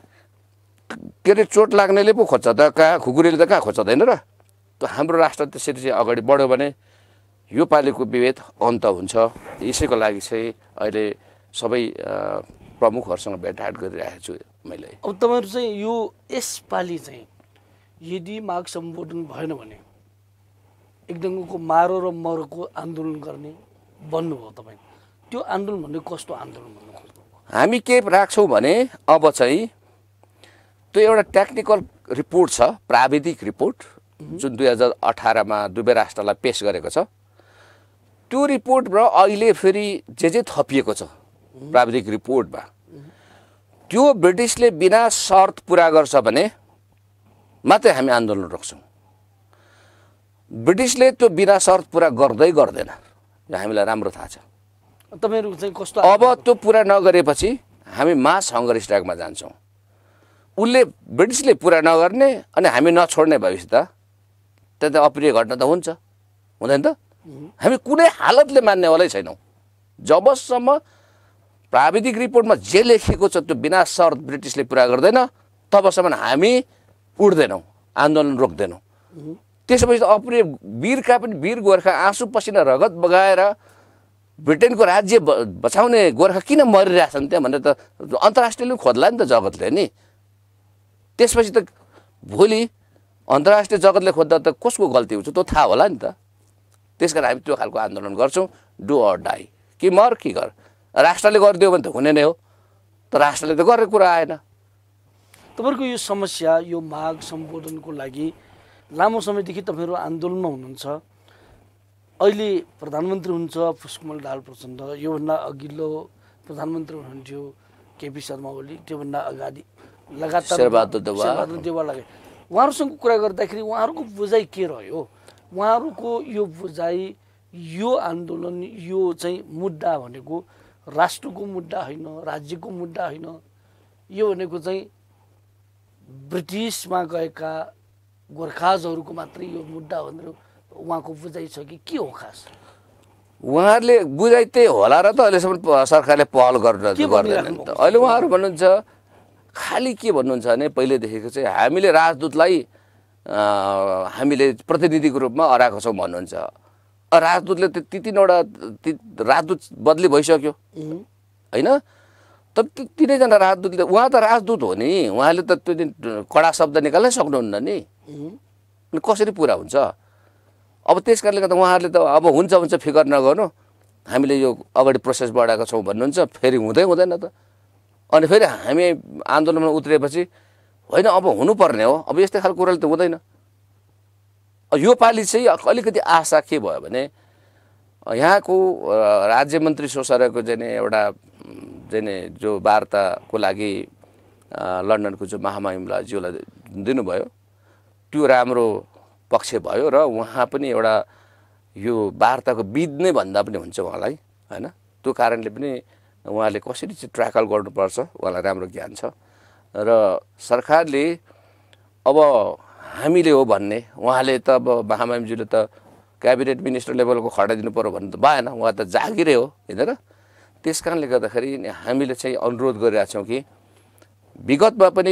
Speaker 2: के अरे चोट लाग्नेले पो खोज्छ त, कहाँ खुकुरीले त कहाँ खोज्छ होइन र? त हाम्रो राष्ट्र त्यसरी चाहिँ अगाडि बढ्यो भने यो पालिको विभेद अन्त हुन्छ। यसैको लागि चाहिँ अहिले सबै प्रमुखहरूसँग भेटघाट गरिरहेको छु मैले।
Speaker 1: अब तपाईँहरू चाहिँ यो यसपालि चाहिँ यदि माग सम्बोधन भएन भने एकदमको मारो र मरोको आन्दोलन गर्ने बन्नुभयो तपाईँ। त्यो आन्दोलन भन्ने कस्तो आन्दोलन भन्नु खोज्नु?
Speaker 2: हामी के राख्छौँ भने अब चाहिँ त्यो एउटा टेक्निकल रिपोर्ट छ, प्राविधिक रिपोर्ट, जुन दुई हजार अठारमा दुवै राष्ट्रलाई पेश गरेको छ। त्यो रिपोर्टबाट अहिले फेरि जे जे थपिएको छ प्राविधिक रिपोर्टमा, त्यो ब्रिटिसले बिना शर्त पुरा गर्छ भने मात्रै हामी आन्दोलन रोक्छौँ। ब्रिटिसले त्यो बिना शर्त पुरा गर्दै गर्दैन, यो हामीलाई राम्रो थाहा छ।
Speaker 1: तपाईहरु चाहिँ कस्तो
Speaker 2: अब त्यो पुरा नगरेपछि हामी मास हंगर स्ट्राइकमा जान्छौँ। उसले ब्रिटिसले पुरा नगर्ने अनि हामी नछोड्ने भएपछि त त्यो त अप्रिय घटना त हुन्छ, हुँदैन त? हामी कुनै हालतले मान्नेवालै छैनौँ। जबसम्म प्राविधिक रिपोर्टमा जे लेखिएको छ त्यो बिना शर्त ब्रिटिसले पुरा गर्दैन तबसम्म हामी उड्दैनौँ, आन्दोलन रोक्दैनौँ। त्यसपछि त अप्रिय वीरका पनि वीर गोर्खा आँसु पसिना रगत बगाएर ब्रिटेनको राज्य बचाउने गोर्खा किन मरिरहेछन् त्यहाँ भनेर त अन्तर्राष्ट्रियले खोज्ला नि त, जगतले नि। त्यसपछि त भोलि अन्तर्राष्ट्रिय जगतले खोज्दा त कसको गल्ती हुन्छ त्यो थाहा होला नि त। त्यसकारण हामी त्यो खालको आन्दोलन गर्छौँ, डु अर डाई, कि मर कि गर। राष्ट्रले गरिदियो भने त हुने नै हो, तर राष्ट्रले त गरेको कुरा आएन।
Speaker 1: तपाईहरुको यो समस्या, यो माग सम्बोधनको लागि लामो समयदेखि तपाईहरु आन्दोलनमा हुनुहुन्छ। अहिले प्रधानमन्त्री हुनुहुन्छ पुष्पकमल दाहाल प्रचण्ड, योभन्दा अघिल्लो प्रधानमन्त्री हुनुहुन्थ्यो केपी शर्मा ओली, त्योभन्दा अगाडि लगातार
Speaker 2: शेरबहादुर देउवा
Speaker 1: शेरबहादुर देउवा लगे। उहाँहरूसँग कुरा गर्दाखेरि उहाँहरूको बुझाइ के रह्यो? उहाँहरूको यो बुझाइ, यो आन्दोलन, यो चाहिँ मुद्दा भनेको राष्ट्रको मुद्दा होइन, राज्यको मुद्दा होइन, यो भनेको चाहिँ ब्रिटिसमा गएका गोर्खाजहरूको मात्रै यो मुद्दा भनेर उहाँको बुझाइ छ कि के हो खास?
Speaker 2: उहाँहरूले बुझाइ त्यही होला र त अहिलेसम्म सरकारले पहल गर्न गर्दैन त। अहिले उहाँहरू भन्नुहुन्छ खालि के भन्नुहुन्छ भने पहिलेदेखिको चाहिँ हामीले राजदूतलाई हामीले प्रतिनिधिको रूपमा हराएको छौँ भन्नुहुन्छ। राजदूतले त ती तीनवटा राजदूत बदली भइसक्यो होइन, तर तिनैजना राजदूतले, उहाँ त राजदूत हो नि, उहाँले त त्यो दिन कडा शब्द निकाल्नै सक्नुहुन्न नि, अनि कसरी पुरा हुन्छ? अब त्यस कारणले गर्दा उहाँहरूले त अब हुन्छ हुन्छ फिकर नगर्नु, हामीले यो अगाडि प्रोसेस बढाएको छौँ भन्नुहुन्छ, फेरि हुँदै हुँदैन त। अनि फेरि हामी आन्दोलनमा उत्रिएपछि होइन अब हुनुपर्ने हो, अब यस्तै खालको कुराले त हुँदैन। यो पालि चाहिँ अलिकति आशा के भयो भने यहाँको राज्य मन्त्री सोसराको चाहिँ एउटा चाहिँ जो वार्ताको लागि लन्डनको जो महामहिमलाज्यूलाई दिनुभयो त्यो राम्रो पक्ष भयो र उहाँ पनि एउटा यो वार्ताको विद नै भन्दा पनि हुन्छ उहाँलाई होइन। त्यो कारणले पनि उहाँले कसरी चाहिँ ट्र्याकल गर्नुपर्छ उहाँलाई राम्रो ज्ञान छ र सरकारले अब हामीले हो भन्ने, उहाँले त अब महामहिमज्यूले त क्याबिनेट मिनिस्टर लेभलको खटाइदिनु पर्यो भन्नु त भएन, उहाँ त जागिरै हो होइन र। त्यस कारणले गर्दाखेरि हामीले चाहिँ अनुरोध गरिरहेका छौँ कि विगतमा पनि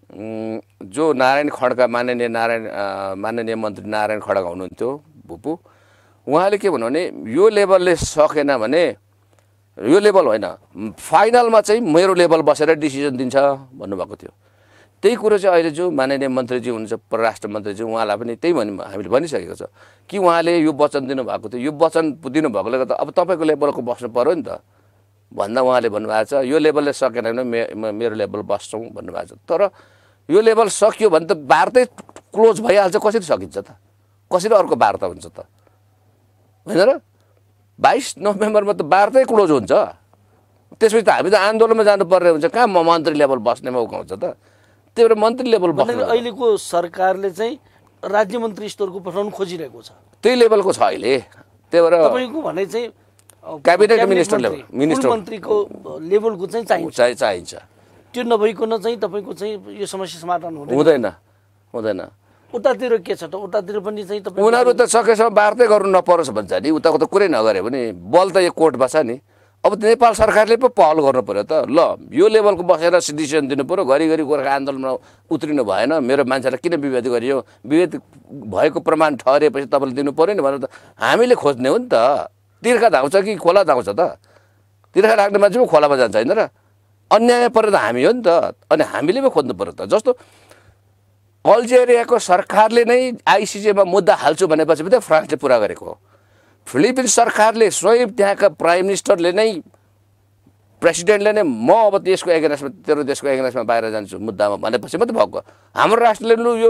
Speaker 2: जो नारायण खड्का माननीय नारायण माननीय मन्त्री नारायण खड्का हुनुहुन्थ्यो भुपू, उहाँले के भन्नु भने यो लेभलले सकेन भने यो लेभल होइन फाइनलमा चाहिँ मेरो लेभल बसेर डिसिजन दिन्छ भन्नुभएको थियो। त्यही कुरो चाहिँ अहिले जो माननीय मन्त्रीजी हुनुहुन्छ परराष्ट्र मन्त्रीजी, उहाँलाई पनि त्यही भनि हामीले भनिसकेको छ कि उहाँले यो वचन दिनुभएको थियो, यो वचन दिनुभएकोले गर्दा अब तपाईँको लेभलको बस्नु पऱ्यो नि त भन्दा उहाँले भन्नुभएको छ यो लेभलले सकेन भने मे मेरो लेभल बस्छौँ भन्नुभएको छ। तर यो लेभल सकियो भने त वार्तै क्लोज भइहाल्छ, कसरी सकिन्छ त, कसरी अर्को वार्ता हुन्छ त होइन र। बाइस नोभेम्बरमा त वार्तै क्लोज हुन्छ, त्यसपछि त हामी त आन्दोलनमा जानुपर्ने हुन्छ, कहाँ म मन्त्री लेभल बस्ने मौका हुन्छ त। त्यही भएर मन्त्री लेभल बस्नु
Speaker 1: अहिलेको सरकारले चाहिँ राज्य मन्त्री स्तरको पठाउनु खोजिरहेको छ,
Speaker 2: त्यही लेभलको छ अहिले। त्यही भएर
Speaker 1: तपाईँको भनाइ चाहिँ
Speaker 2: क्याबिनेट मिनिस्टर लेभल मिनिस्टर
Speaker 1: मन्त्रीको लेभलको चाहिँ चाहिन्छ
Speaker 2: चाहिन्छ
Speaker 1: त्यो नभइकन चाहिँ तपाईँको चाहिँ यो समस्या समाधान
Speaker 2: हुँदैन हुँदैन।
Speaker 1: उतातिर के छ त, उतातिर पनि चाहिँ तपाईँ
Speaker 2: उनीहरू त सकेसम्म वार्तै गर्नु नपरोस् भन्छ नि, उताको त कुरै नगरे भने बल त यो कोर्टमा छ नि। अब नेपाल सरकारले पो पहल गर्नु पऱ्यो त, ल यो लेभलको बसेर डिसिसन दिनु पऱ्यो, घरिघरि गोर्खा आन्दोलनमा उत्रिनु भएन, मेरो मान्छेलाई किन विभेद गरियो, विभेद भएको प्रमाण ठहरेपछि तपाईँले दिनु पऱ्यो नि भनेर त हामीले खोज्ने हो नि त। तिर्खा धाउँछ कि खोला धाउँछ त, तिर्खा राख्ने मान्छे पो खोलामा जान्छ होइन र। अन्याय पऱ्यो त हामी हो नि त, अनि हामीले पो खोज्नु पऱ्यो त। जस्तो अल्जेरियाको सरकारले नै आइसिजेमा मुद्दा हाल्छु भनेपछि पनि फ्रान्सले पुरा गरेको हो। फिलिपिन्स सरकारले स्वयं त्यहाँका प्राइम मिनिस्टरले नै प्रेसिडेन्टले नै म अब देशको एगेन्स्टमा तेरो देशको एगेन्स्टमा बाहिर जान्छु मुद्दामा भनेपछि मात्रै भएको। हाम्रो राष्ट्रले लु यो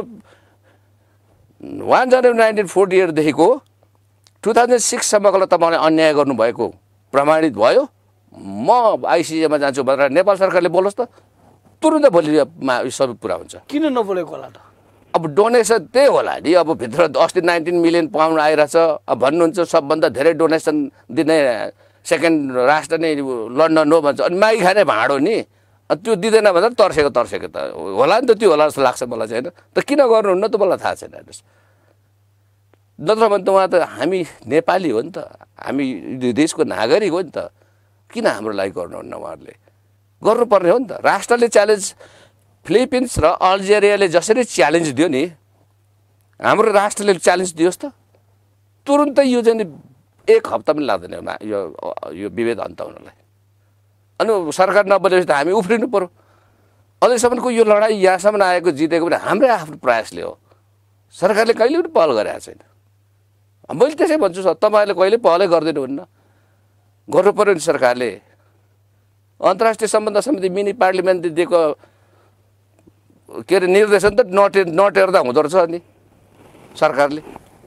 Speaker 2: वान जनवरी नाइन्टिन फोर्टी एटदेखिको टु थाउजन्ड सिक्ससम्मको तपाईँले अन्याय गर्नुभएको प्रमाणित भयो, म आइसिजेमा जान्छु भनेर नेपाल सरकारले बोलोस् त, तुरुन्तै भोलि सबै पुरा हुन्छ।
Speaker 1: किन नबोलेको होला त?
Speaker 2: अब डोनेसन त्यही होला नि अब भित्र अस्ति नाइन्टिन मिलियन पाउन्ड आइरहेछ अब भन्नुहुन्छ सबभन्दा धेरै डोनेसन दिने सेकेन्ड राष्ट्र नै लन्डन हो भन्छ अनि मागी खाने भाँडो नि त्यो दिँदैन भनेर तर्सेको तर्सेको त होला नि त त्यो होला जस्तो लाग्छ मलाई चाहिँ होइन त किन गर्नुहुन्न त मलाई थाहा छैन हेर्नुहोस् नत्र भने त उहाँ त हामी नेपाली हो नि त हामी देशको नागरिक हो नि त किन हाम्रो लागि गर्नुहुन्न उहाँहरूले गर्नुपर्ने हो नि त राष्ट्रले च्यालेन्ज फिलिपिन्स र अल्जेरियाले जसरी च्यालेन्ज दियो नि हाम्रो राष्ट्रले च्यालेन्ज दियोस् त तुरुन्तै यो चाहिँ एक हप्ता पनि लाग्दैन यो यो विभेद अन्त हुनलाई अनि सरकार नबोलेपछि त हामी उफ्रिनु पर्यो अझैसम्मको यो लडाइँ यहाँसम्म आएको जितेको पनि हाम्रै आफ्नो प्रयासले हो सरकारले कहिले पनि पहल गरेको छैन मैले त्यसै भन्छु सर तपाईँहरूले कहिले पहलै गर्दैनहुन्न गर्नु पर्यो नि सरकारले अन्तर्राष्ट्रिय सम्बन्ध समिति मिनी पार्लियामेन्ट दिएको के अरे निर्देशन त नटे नटेर्दा हुँदो रहेछ अनि सरकारले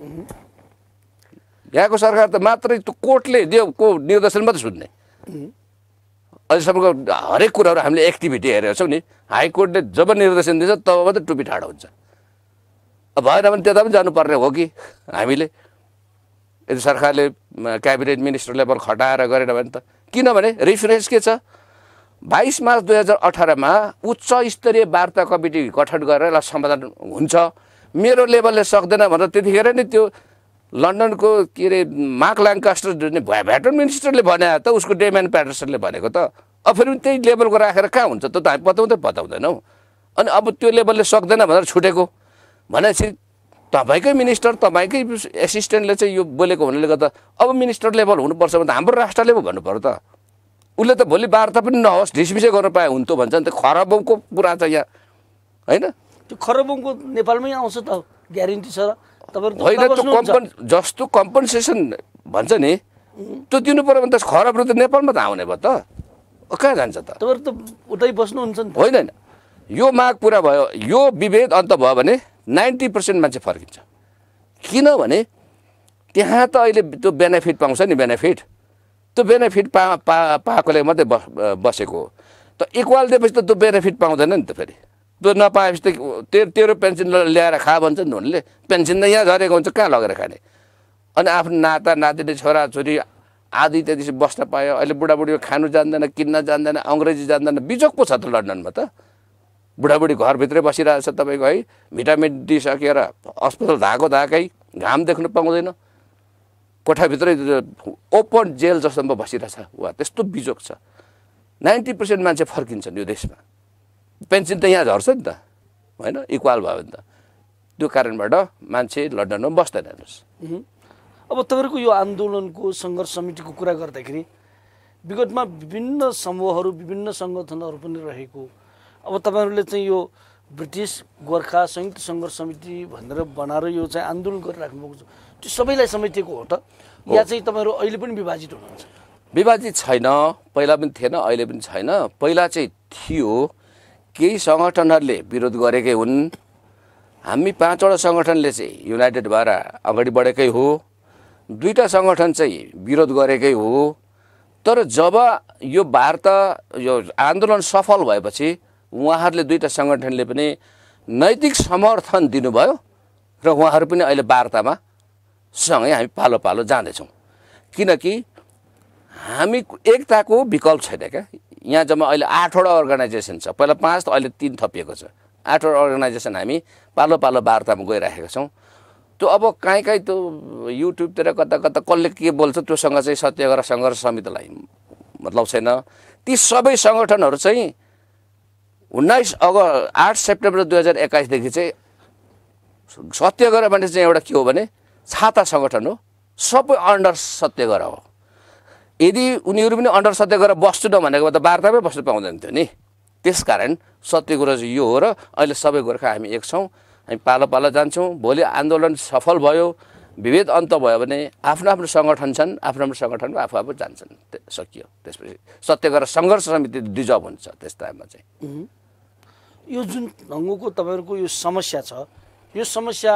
Speaker 2: यहाँको सरकार त मात्रै त्यो कोर्टले दिएको निर्देशन मात्रै सुन्ने अहिलेसम्मको हरेक कुराहरू हामीले एक्टिभिटी हेरेको छौँ नि हाइकोर्टले जब निर्देशन दिन्छ तब मात्रै टुपी ठाडो हुन्छ अब भएन भने त्यता पनि जानुपर्ने हो कि हामीले यदि सरकारले क्याबिनेट मिनिस्टर लेभल खटाएर गरेन भने त किनभने रेफरेन्स के छ बाइस मार्च दुई हजार अठारमा उच्च स्तरीय वार्ता कमिटी गठन गरेर यसलाई समाधान हुन्छ मेरो लेभलले सक्दैन भनेर त्यतिखेर नै त्यो लन्डनको के अरे मार्क ल्याङ्कास्टर भेटरन मिनिस्टरले भने त उसको डेम्यान प्याटरसनले भनेको त अब फेरि त्यही लेभलको राखेर कहाँ हुन्छ त हामी बताउँदै बताउँदैनौँ अनि अब त्यो लेभलले सक्दैन भनेर छुटेको भनेपछि तपाईँकै मिनिस्टर तपाईँकै एसिस्टेन्टले चाहिँ यो बोलेको हुनाले गर्दा अब मिनिस्टर लेभल हुनुपर्छ भने त हाम्रो राष्ट्रले पो भन्नु पर्यो त उसले त भोलि वार्ता पनि नहोस् ढिसमिसै गर्न पाए हुन्थ्यो भन्छ नि त खरबौँको कुरा छ यहाँ होइन
Speaker 1: त्यो खरबौँको नेपालमै आउँछ त ग्यारेन्टी छ र
Speaker 2: होइन त्यो कम्पन जस्तो कम्पन्सेसन भन्छ नि त्यो दिनु पर्यो भने त खरब त नेपालमा त आउने भयो त कहाँ जान्छ त
Speaker 1: तपाईँहरू त उतै बस्नुहुन्छ नि
Speaker 2: होइन होइन यो माग पुरा भयो यो विभेद अन्त भयो भने नाइन्टी पर्सेन्ट मान्छे फर्किन्छ किनभने त्यहाँ त अहिले त्यो बेनिफिट पाउँछ नि बेनिफिट त्यो बेनिफिट पा पा पाएकोले मात्रै बसेको हो त इक्वाल दिएपछि त त्यो बेनिफिट पाउँदैन नि त फेरि त्यो नपाएपछि त तेरो तेरो पेन्सन ल्याएर खा भन्छ नि उनीहरूले पेन्सन त यहाँ झरेको हुन्छ कहाँ लगेर खाने अनि आफ्नो नाता नातिनी छोराछोरी आदि त्यहाँदेखि बस्न पायो अहिले बुढाबुढी खानु जान्दैन किन्न जान्दैन अङ्ग्रेजी जान्दैन बिजोक पो छ त लन्डनमा त बुढाबुढी घरभित्रै बसिरहेको छ तपाईँको है भिटामिन डी सकेर अस्पताल धाएको धाएकै घाम देख्नु पाउँदैन कोठाभित्रै ओपन जेल जस्तोमा बसिरहेछ वा त्यस्तो बिजोक छ नाइन्टी पर्सेन्ट मान्छे फर्किन्छन् यो देशमा पेन्सन त यहाँ झर्छ नि त होइन इक्वाल भयो भने त त्यो कारणबाट मान्छे लन्डनमा बस्दैन हेर्नुहोस्
Speaker 1: अब तपाईँहरूको यो आन्दोलनको सङ्घर्ष समितिको कुरा गर्दाखेरि विगतमा विभिन्न समूहहरू विभिन्न सङ्गठनहरू पनि रहेको अब तपाईँहरूले चाहिँ यो ब्रिटिस गोर्खा संयुक्त सङ्घर्ष समिति भनेर बनाएर यो चाहिँ आन्दोलन गरिराख्नु भएको छ त्यो सबैलाई समेटेको हो त या चाहिँ तपाईँहरू अहिले पनि विभाजित हुनुहुन्छ
Speaker 2: विभाजित छैन पहिला पनि थिएन अहिले पनि छैन पहिला चाहिँ थियो केही सङ्गठनहरूले विरोध गरेकै हुन् हामी पाँचवटा सङ्गठनले चाहिँ युनाइटेड भएर अगाडि बढेकै हो दुईवटा सङ्गठन चाहिँ विरोध गरेकै हो तर जब यो वार्ता यो आन्दोलन सफल भएपछि उहाँहरूले दुईवटा सङ्गठनले पनि नैतिक समर्थन दिनुभयो र उहाँहरू पनि अहिले वार्तामा सँगै हामी पालो पालो जाँदैछौँ किनकि हामी एकताको विकल्प छैन क्या यहाँ जम्मा अहिले आठवटा अर्गनाइजेसन छ पहिला पाँच त अहिले तिन थपिएको छ आठवटा अर्गनाइजेसन हामी पालो पालो वार्तामा गइरहेका छौँ त्यो अब काहीँ काहीँ त्यो युट्युबतिर कता कता कसले के बोल्छ त्योसँग चाहिँ सत्याग्रह सङ्घर्ष समितिलाई मतलब छैन ती सबै सङ्गठनहरू चाहिँ उन्नाइस अगस्त आठ सेप्टेम्बर दुई हजार एक्काइसदेखि चाहिँ सत्याग्रह भने चाहिँ एउटा के हो भने छाता सङ्गठन हो सबै अन्डर सत्याग्रह हो यदि उनीहरू पनि अन्डर सत्याग्रह बस्छु न भनेको त वार्तामै बस्नु पाउँदैन थियो नि त्यसकारण सत्य कुरो चाहिँ यो हो र अहिले सबै गोर्खा हामी एक छौँ हामी पालो पालो जान्छौँ भोलि आन्दोलन सफल भयो विभेद अन्त भयो भने आफ्नो आफ्नो सङ्गठन छन् आफ्नो आफ्नो सङ्गठनको आफू आफू जान्छन् सकियो त्यसपछि सत्याग्रह सङ्घर्ष समिति डिजर्भ हुन्छ त्यस टाइममा चाहिँ
Speaker 1: यो जुन ढङ्गको तपाईँहरूको यो समस्या छ यो समस्या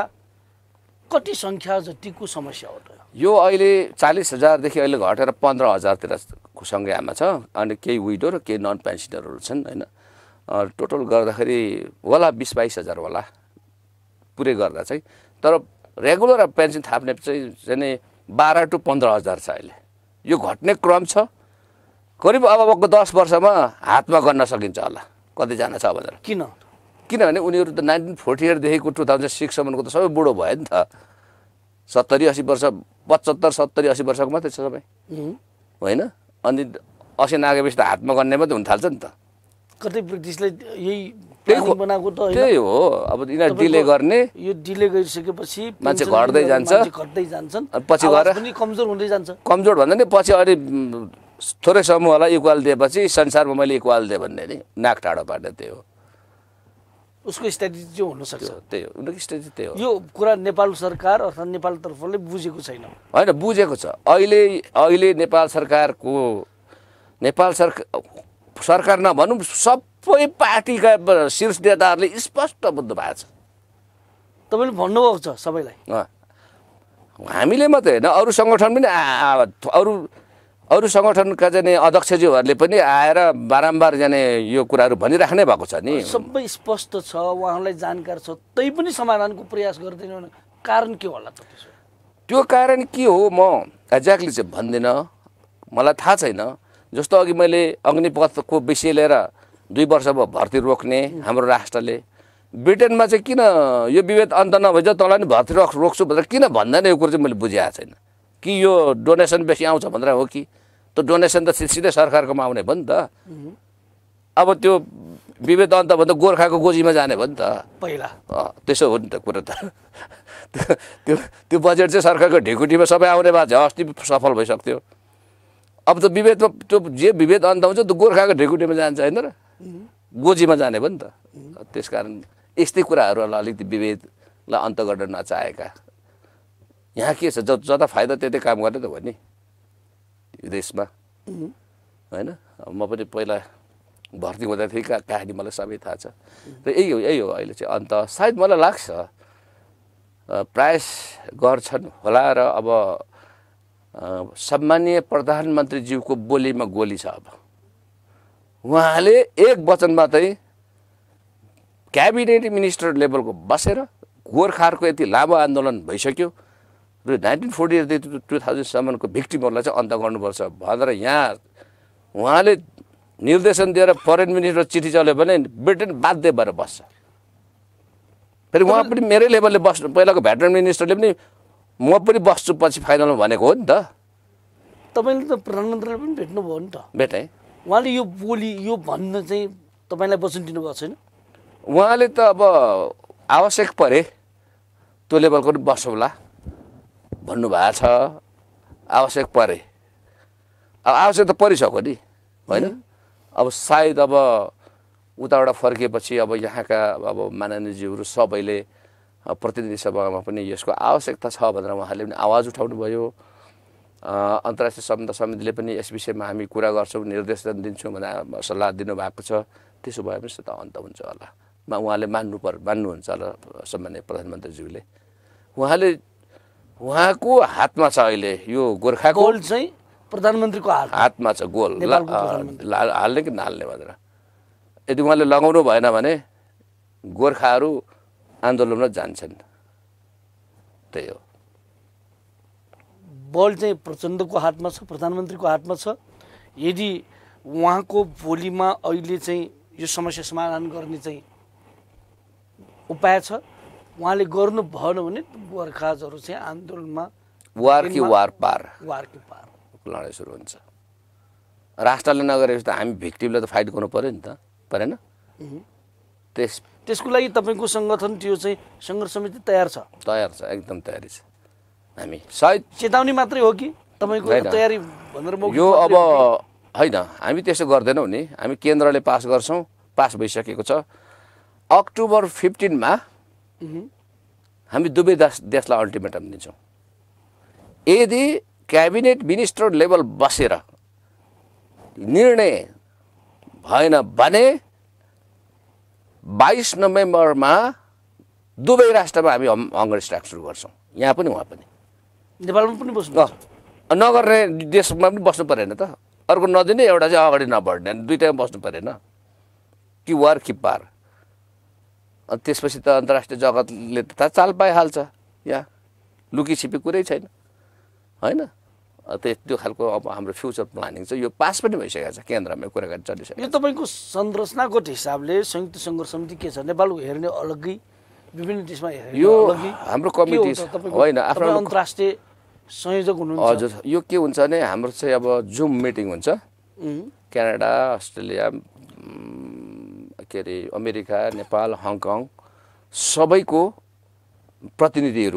Speaker 1: कति सङ्ख्या जतिको समस्या हो त
Speaker 2: यो अहिले चालिस हजारदेखि अहिले घटेर पन्ध्र हजारतिर सङ्ख्यामा छ अनि केही विडो र केही नन पेन्सनरहरू छन् होइन टोटल गर्दाखेरि होला बिस बाइस हजार होला पुरै गर्दा चाहिँ तर रेगुलर पेन्सन थाप्ने चाहिँ चाहिँ बाह्र टु पन्ध्र हजार छ अहिले यो घट्ने क्रम छ करिब अबको दस वर्षमा हातमा गर्न सकिन्छ होला कतिजना छ भनेर
Speaker 1: किन
Speaker 2: किनभने उनीहरू त नाइन्टिन फोर्टी एटदेखिको टु थाउजन्ड सिक्ससम्मको त सबै बुढो भयो नि त सत्तरी असी वर्ष पचहत्तर सत्तरी असी वर्षको मात्रै छ सबै होइन अनि असी नागेपछि त हातमा गर्ने मात्रै हुन थाल्छ नि त
Speaker 1: कतै ब्रिटिसले यही प्लानिङ बनाएको त
Speaker 2: त्यही हो अब यिनीहरू डिले गर्ने
Speaker 1: यो डिले गरिसकेपछि
Speaker 2: मान्छे घट्दै जान्छ
Speaker 1: घट्दै जान्छन्
Speaker 2: पछि गएर
Speaker 1: पनि कमजोर हुँदै जान्छ
Speaker 2: कमजोर भन्दा नि पछि अलि थोरै समूहलाई इक्वाल दिएपछि संसारमा मैले इक्वाल दिएँ भन्ने नि नाक टाढो पार्ने त्यही हो
Speaker 1: उसको स्ट्राटेजी चाहिँ हुनसक्छ
Speaker 2: त्यही हो उनीहरूको स्ट्राटेजी त्यही हो
Speaker 1: यो कुरा नेपाल सरकार अर्थात् नेपाल तर्फले बुझेको छैन
Speaker 2: होइन बुझेको छ अहिले अहिले नेपाल सरकारको नेपाल सरकार सरकार नभनौँ सबै पार्टीका शीर्ष नेताहरूले स्पष्ट बुझ्नु भएको छ
Speaker 1: तपाईँले भन्नुभएको छ सबैलाई
Speaker 2: हामीले मात्रै होइन अरू सङ्गठन पनि अरू अरू सङ्गठनका जाने अध्यक्षज्यूहरूले पनि आएर बारम्बार जाने यो कुराहरू भनिराख्नै भएको छ नि
Speaker 1: सबै स्पष्ट छ उहाँहरूलाई जानकार छ तै पनि समाधानको प्रयास गर्दैन भने कारण के होला त
Speaker 2: त्यो कारण के हो म एक्ज्याक्टली चाहिँ भन्दिनँ मलाई थाहा छैन जस्तो अघि मैले अग्निपथको विषय लिएर दुई वर्ष भयो भर्ती रोक्ने हाम्रो राष्ट्रले ब्रिटेनमा चाहिँ किन यो विभेद अन्त नभइज तँलाई नि भर्ती रोक रोक्छु भनेर किन भन्दैन यो कुरो चाहिँ मैले बुझेको छैन कि यो डोनेसन बेसी आउँछ भनेर हो कि त्यो डोनेसन त सिधै सरकारकोमा आउने भयो नि त अब त्यो विभेद अन्त भन्दा गोर्खाको गोजीमा जाने भयो नि त
Speaker 1: पहिला
Speaker 2: त्यसो हो नि त कुरो त त्यो त्यो बजेट चाहिँ सरकारको ढिकुटीमा सबै आउने भएको छ अस्ति सफल भइसक्थ्यो अब त विभेदमा त्यो जे विभेद अन्त हुन्छ त्यो गोर्खाको ढिकुटीमा जान्छ होइन र गोजीमा जाने भयो नि त त्यस कारण यस्तै कुराहरूलाई अलिकति विभेदलाई अन्त गर्न नचाहेका यहाँ के छ ज जता फाइदा त्यतै काम गर्ने त हो नि देशमा होइन म पनि पहिला भर्ती हुँदा थिएँ का कहानी मलाई सबै थाहा छ र यही हो यही हो अहिले चाहिँ अन्त सायद मलाई लाग्छ प्रयास गर्छन् होला र अब सम्मानीय प्रधानमन्त्रीज्यूको बोलीमा गोली छ अब उहाँले एक वचन मात्रै क्याबिनेट मिनिस्टर लेभलको बसेर गोर्खाहरूको यति लामो आन्दोलन भइसक्यो र नाइन्टिन फोर्टी एटदेखि टु थाउजन्डसम्मको भिक्टिमहरूलाई चाहिँ अन्त गर्नुपर्छ भनेर यहाँ उहाँले निर्देशन दिएर फरेन मिनिस्टर चिठी चल्यो भने ब्रिटेन बाध्य भएर बस्छ फेरि उहाँ पनि मेरै लेभलले बस्नु पहिलाको भेटरन मिनिस्टरले पनि म पनि बस्छु पछि फाइनलमा भनेको हो नि त
Speaker 1: तपाईँले त प्रधानमन्त्रीले पनि भेट्नुभयो नि त
Speaker 2: भेटेँ
Speaker 1: उहाँले यो बोली यो भन्न चाहिँ तपाईँलाई वचन दिनुभएको छैन
Speaker 2: उहाँले त अब आवश्यक परे त्यो लेभलको पनि बसौँला भन्नुभएको छ आवश्यक परे अब आवश्यक त परिसक्यो नि होइन अब सायद अब उताबाट फर्किएपछि अब यहाँका अब माननीयज्यूहरू सबैले प्रतिनिधि सभामा पनि यसको आवश्यकता छ भनेर उहाँले पनि आवाज उठाउनु भयो अन्तर्राष्ट्रिय सम्बन्ध समितिले पनि यस विषयमा हामी कुरा गर्छौँ निर्देशन दिन्छौँ भनेर सल्लाह दिनुभएको छ त्यसो भए पनि त अन्त हुन्छ होला उहाँले मान्नु पर् मान्नुहुन्छ होला सम्माननीय प्रधानमन्त्रीज्यूले उहाँले उहाँको हातमा छ अहिले यो गोर्खाको
Speaker 1: गोल चाहिँ प्रधानमन्त्रीको हात
Speaker 2: हातमा छ गोल हाल्ने कि नहाल्ने भनेर यदि उहाँले लगाउनु भएन भने गोर्खाहरू आन्दोलनमा जान्छन् त्यही हो
Speaker 1: बल चाहिँ प्रचण्डको हातमा छ प्रधानमन्त्रीको हातमा छ यदि उहाँको बोलीमा अहिले चाहिँ यो समस्या समाधान गर्ने चाहिँ उपाय छ उहाँले गर्नु भएन भने गोर्खाहरू चाहिँ आन्दोलनमा
Speaker 2: वार कि वार पार
Speaker 1: वार कि पार
Speaker 2: लडाइँ सुरु हुन्छ राष्ट्रले नगरेपछि त हामी भिक्टिमले त फाइट गर्नु पर्यो नि त परेन त्यस
Speaker 1: त्यसको लागि तपाईँको सङ्गठन त्यो चाहिँ सङ्घर्ष समिति तयार छ
Speaker 2: तयार छ एकदम तयारी छ हामी सायद
Speaker 1: चेतावनी मात्रै हो कि तपाईँको तयारी भनेर
Speaker 2: यो अब होइन हामी त्यसो गर्दैनौँ नि हामी केन्द्रले पास गर्छौँ पास भइसकेको छ अक्टोबर फिफ्टिनमा हामी दुवै देश देशलाई अल्टिमेटम दिन्छौँ यदि क्याबिनेट मिनिस्टर लेभल बसेर निर्णय भएन भने बाइस नोभेम्बरमा दुवै राष्ट्रमा हामी हङ्गर स्ट्राइक सुरु गर्छौँ यहाँ पनि उहाँ पनि
Speaker 1: नेपालमा पनि बस्नु
Speaker 2: नगर्ने देशमा पनि बस्नु परेन त अर्को नदिने एउटा चाहिँ अगाडि नबढ्ने दुइटैमा बस्नु परेन कि वार कि पार अनि त्यसपछि त अन्तर्राष्ट्रिय जगतले त चाल पाइहाल्छ यहाँ लुकी छिपी कुरै छैन होइन त्यो खालको अब हाम्रो फ्युचर प्लानिङ चाहिँ यो पास पनि भइसकेको छ केन्द्रमा कुराकानी चलिसकेको
Speaker 1: यो तपाईँको संरचनागत हिसाबले संयुक्त सङ्घर्ष समिति के छ नेपालको हेर्ने अलग्गै विभिन्न देशमा हेर्ने
Speaker 2: यो
Speaker 1: अलग्गै
Speaker 2: हाम्रो कमिटी होइन आफ्नो
Speaker 1: अन्तर्राष्ट्रिय संयोजक हुनुहुन्छ
Speaker 2: हजुर यो के हुन्छ भने हाम्रो चाहिँ अब जुम मिटिङ हुन्छ क्यानाडा अस्ट्रेलिया के अरे अमेरिका नेपाल हङकङ सबैको प्रतिनिधिहरू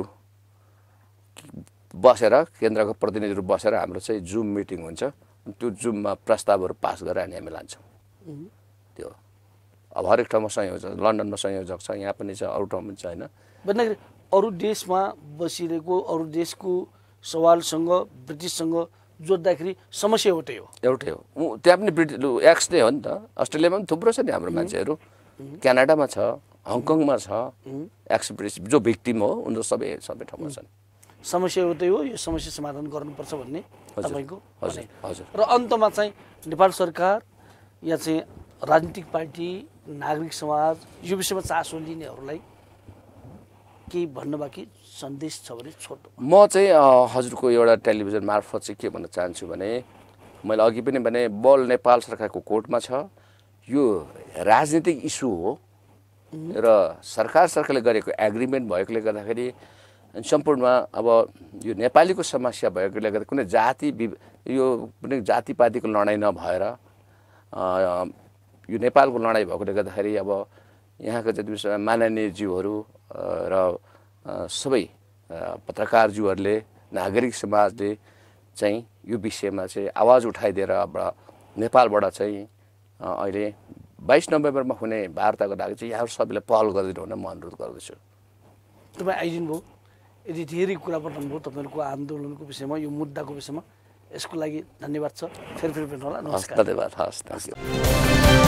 Speaker 2: बसेर केन्द्रको प्रतिनिधिहरू बसेर हाम्रो चाहिँ जुम मिटिङ हुन्छ त्यो जुममा प्रस्तावहरू पास गरेर अनि हामी लान्छौँ त्यो अब हरेक ठाउँमा संयोजक लन्डनमा संयोजक छ यहाँ पनि छ अरू ठाउँमा छ होइन
Speaker 1: भन्दाखेरि अरू देशमा बसिरहेको अरू देशको सवालसँग ब्रिटिससँग जोड्दाखेरि समस्या एउटै हो
Speaker 2: एउटै हो त्यहाँ पनि ब्रिटिस एक्स नै हो नि त अस्ट्रेलियामा पनि थुप्रो छ नि हाम्रो मान्छेहरू क्यानाडामा छ हङकङमा छ एक्स ब्रिटिस जो भिक्टिम हो उनीहरू सबै सबै ठाउँमा छन्
Speaker 1: समस्या एउटै हो यो समस्या समाधान गर्नुपर्छ भन्ने तपाईँको
Speaker 2: हजुर हजुर
Speaker 1: र अन्तमा चाहिँ नेपाल सरकार या चाहिँ राजनीतिक पार्टी नागरिक समाज यो विषयमा चासो लिनेहरूलाई केही भन्न बाँकी सन्देश छ भने छोटो
Speaker 2: म चाहिँ हजुरको एउटा टेलिभिजन मार्फत चाहिँ के भन्न चाहन्छु भने मैले अघि पनि भने बल नेपाल सरकारको कोर्टमा छ यो राजनीतिक इस्यु हो र सरकार सरकारले गरेको एग्रिमेन्ट भएकोले गर्दाखेरि सम्पूर्णमा अब यो नेपालीको समस्या भएकोले गर्दा कुनै जाति यो कुनै जातिपातीको लडाइँ नभएर यो नेपालको लडाइँ भएकोले गर्दाखेरि अब यहाँको जति माननीय ज्यूहरू र सबै पत्रकारज्यूहरूले नागरिक समाजले चाहिँ यो विषयमा चाहिँ आवाज उठाइदिएर अब नेपालबाट चाहिँ अहिले बाइस नोभेम्बरमा हुने वार्ताको लागि चाहिँ यहाँहरू सबैले पहल गरिदिनु हुन म अनुरोध गर्दछु
Speaker 1: तपाईँ आइदिनु भयो यदि धेरै कुरा बताउनुभयो तपाईँहरूको आन्दोलनको विषयमा यो मुद्दाको विषयमा यसको लागि धन्यवाद छ फेरि फेरि भेट्नु होला नमस्कार
Speaker 2: धन्यवाद हस् थ्याङ्क यू